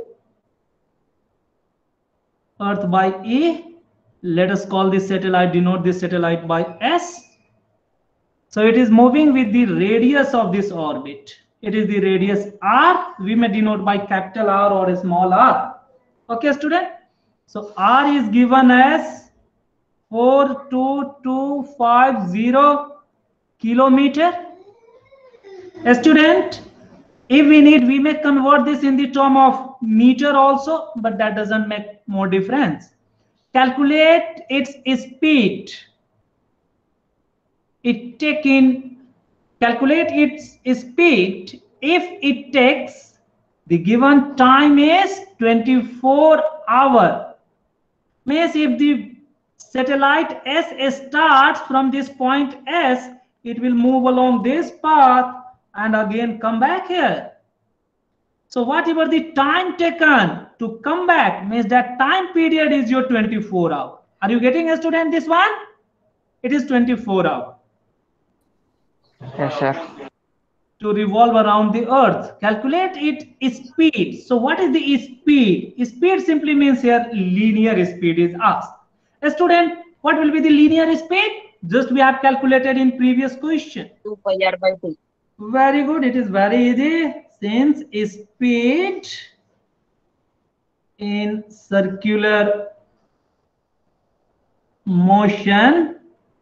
Earth by E. Let us call this satellite, denote this satellite by S. So it is moving with the radius of this orbit. It is the radius R. We may denote by capital R or a small r. Okay, student? So R is given as 42250 kilometer. A student, if we need, we may convert this in the term of meter also, but that doesn't make more difference. Calculate its speed. Calculate its speed if it takes the given time is 24 hours. Means if the satellite S starts from this point S, it will move along this path and again come back here. So whatever the time taken to come back means that time period is your 24 hours. Are you getting, a student, this one? It is 24 hours. Yes, sir. To revolve around the earth. Calculate its speed. So what is the speed? Speed simply means here linear speed is asked. A student, what will be the linear speed? Just we have calculated in previous question. 2 pi r by 2. Very good. It is very easy. Since speed in circular motion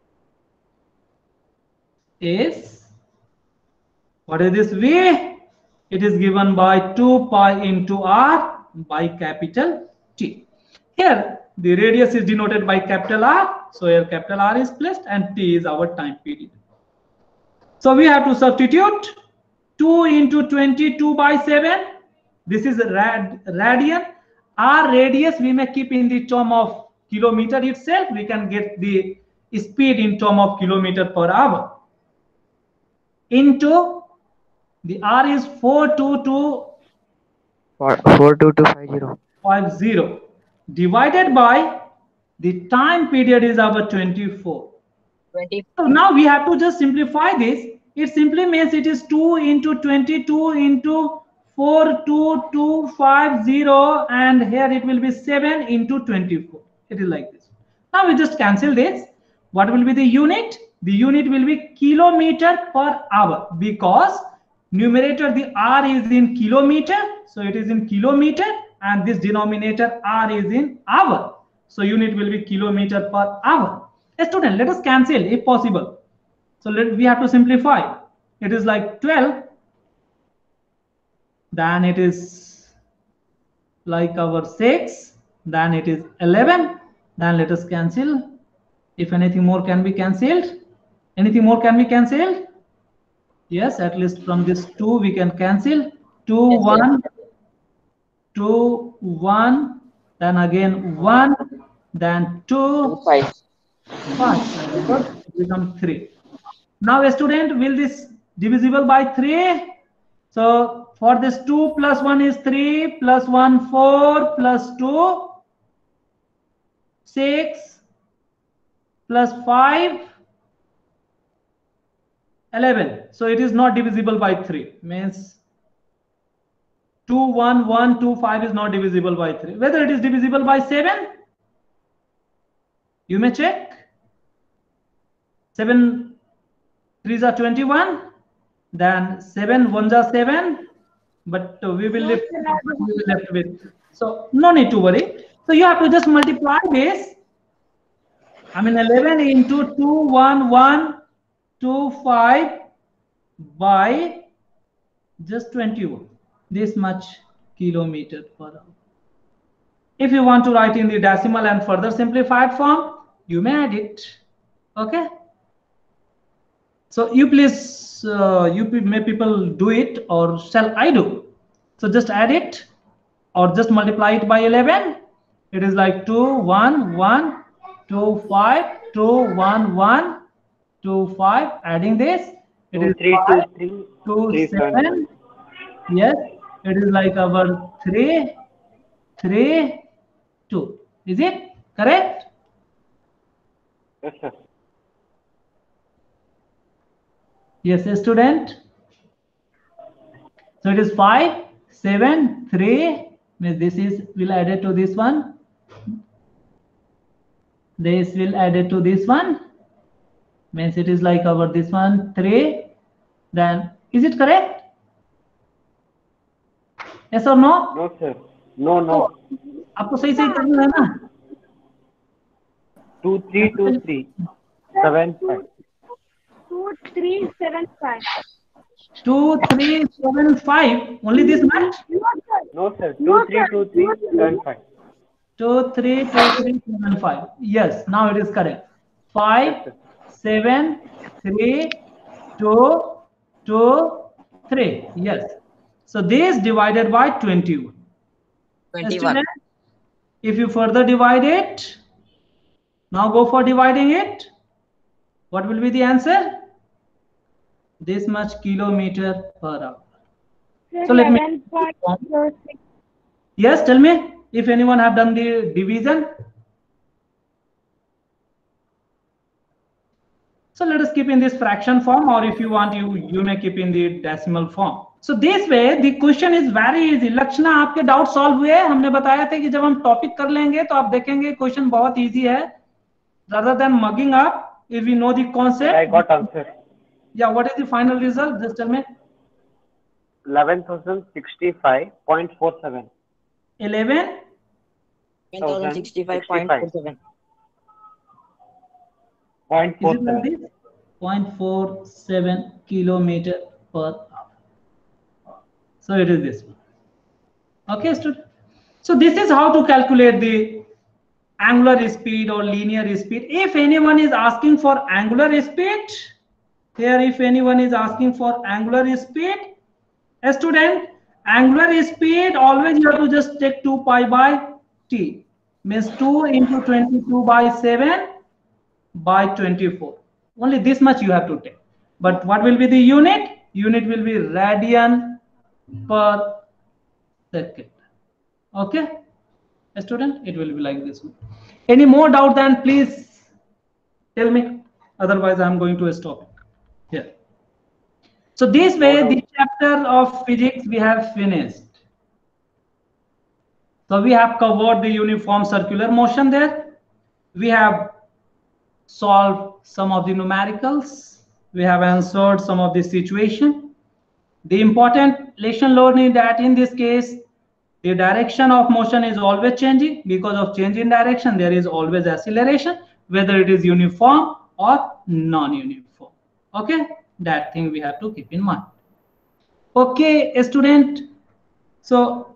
is, what is this V? It is given by 2 pi into R by capital T. Here the radius is denoted by capital R. So here capital R is placed and T is our time period. So we have to substitute 2 into 22 by 7. This is radian. R radius we may keep in the term of kilometer itself. We can get the speed in term of kilometer per hour. Into the R is 42250 divided by the time period is our 24. 20. So now we have to just simplify this. It simply means it is 2 into 22 into 42250 and here it will be 7 into 24. It is like this. Now we just cancel this. What will be the unit? The unit will be kilometer per hour because numerator the R is in kilometer. So it is in kilometer and this denominator R is in hour. So unit will be kilometer per hour. A student, let us cancel if possible. So we have to simplify. It is like 12. Then it is like our 6. Then it is 11. Then let us cancel. If anything more can be cancelled. Anything more can be cancelled? Yes, at least from this 2 we can cancel. 2, Yes, 1, 2, 1. Then again 1. Then 2, 5. 5. It becomes 3. Now a student, will this divisible by 3? So for this 2 plus 1 is 3 plus 1 4 plus 2 6 plus 5 11. So it is not divisible by 3. Means 2 1 1 2 5 is not divisible by 3. Whether it is divisible by 7, you may check. 7 3s are 21. Then 7 1s are 7. But we will left with. So no need to worry. So you have to just multiply this. I mean 11 into 21125 by just 21. This much kilometer per hour. If you want to write in the decimal and further simplified form, you may add it. Okay. So you please, may people do it, or shall I do? So just add it or just multiply it by 11. It is like 21125. Adding this, it is 527. Yes, it is like our 3 3 2. Is it correct? Yes, sir. Yes, a student. So it is 5 7 3. Means this is will add it to this one. This will add it to this one. Means it is like our this one 3. Then is it correct? Yes or no? No, sir. No. आपको सही सही करना है ना? 232375. 2375. 2375. Only this much? No, sir. 232375. 232375. Yes, now it is correct. 5, 7, 3, 2, 2, 3. Yes. So this divided by 21. 21. Student, if you further divide it, now go for dividing it. What will be the answer? This much kilometer per hour. So let me. 11.06. Yes, tell me if anyone have done the division. So let us keep in this fraction form, or if you want, you may keep in the decimal form. So this way the question is very easy. लक्षणा आपके doubt solve हुए? हमने बताया था कि जब हम topic कर लेंगे तो आप देखेंगे क्वेश्चन बहुत इजी है. Rather than mugging up, if we know the concept. I got answer. Yeah, what is the final result? Just tell me. 11,065.47. 11. 1065.47. 0.47. 0.47 kilometer per hour. So it is this one. Okay, student. So this is how to calculate the angular speed or linear speed. If anyone is asking for angular speed, here if anyone is asking for angular speed, a student, angular speed always you have to just take 2 pi by t, means 2 into 22 by 7 by 24. Only this much you have to take. But what will be the unit? Unit will be radian per second. Okay, a student, it will be like this one. Any more doubt, then please tell me, otherwise I am going to stop here. So this way the chapter of physics we have finished. So we have covered the uniform circular motion there. We have solved some of the numericals. We have answered some of the situation. The important lesson learned is that in this case, the direction of motion is always changing. Because of change in direction, there is always acceleration, whether it is uniform or non-uniform. Okay, that thing we have to keep in mind. Okay, student. So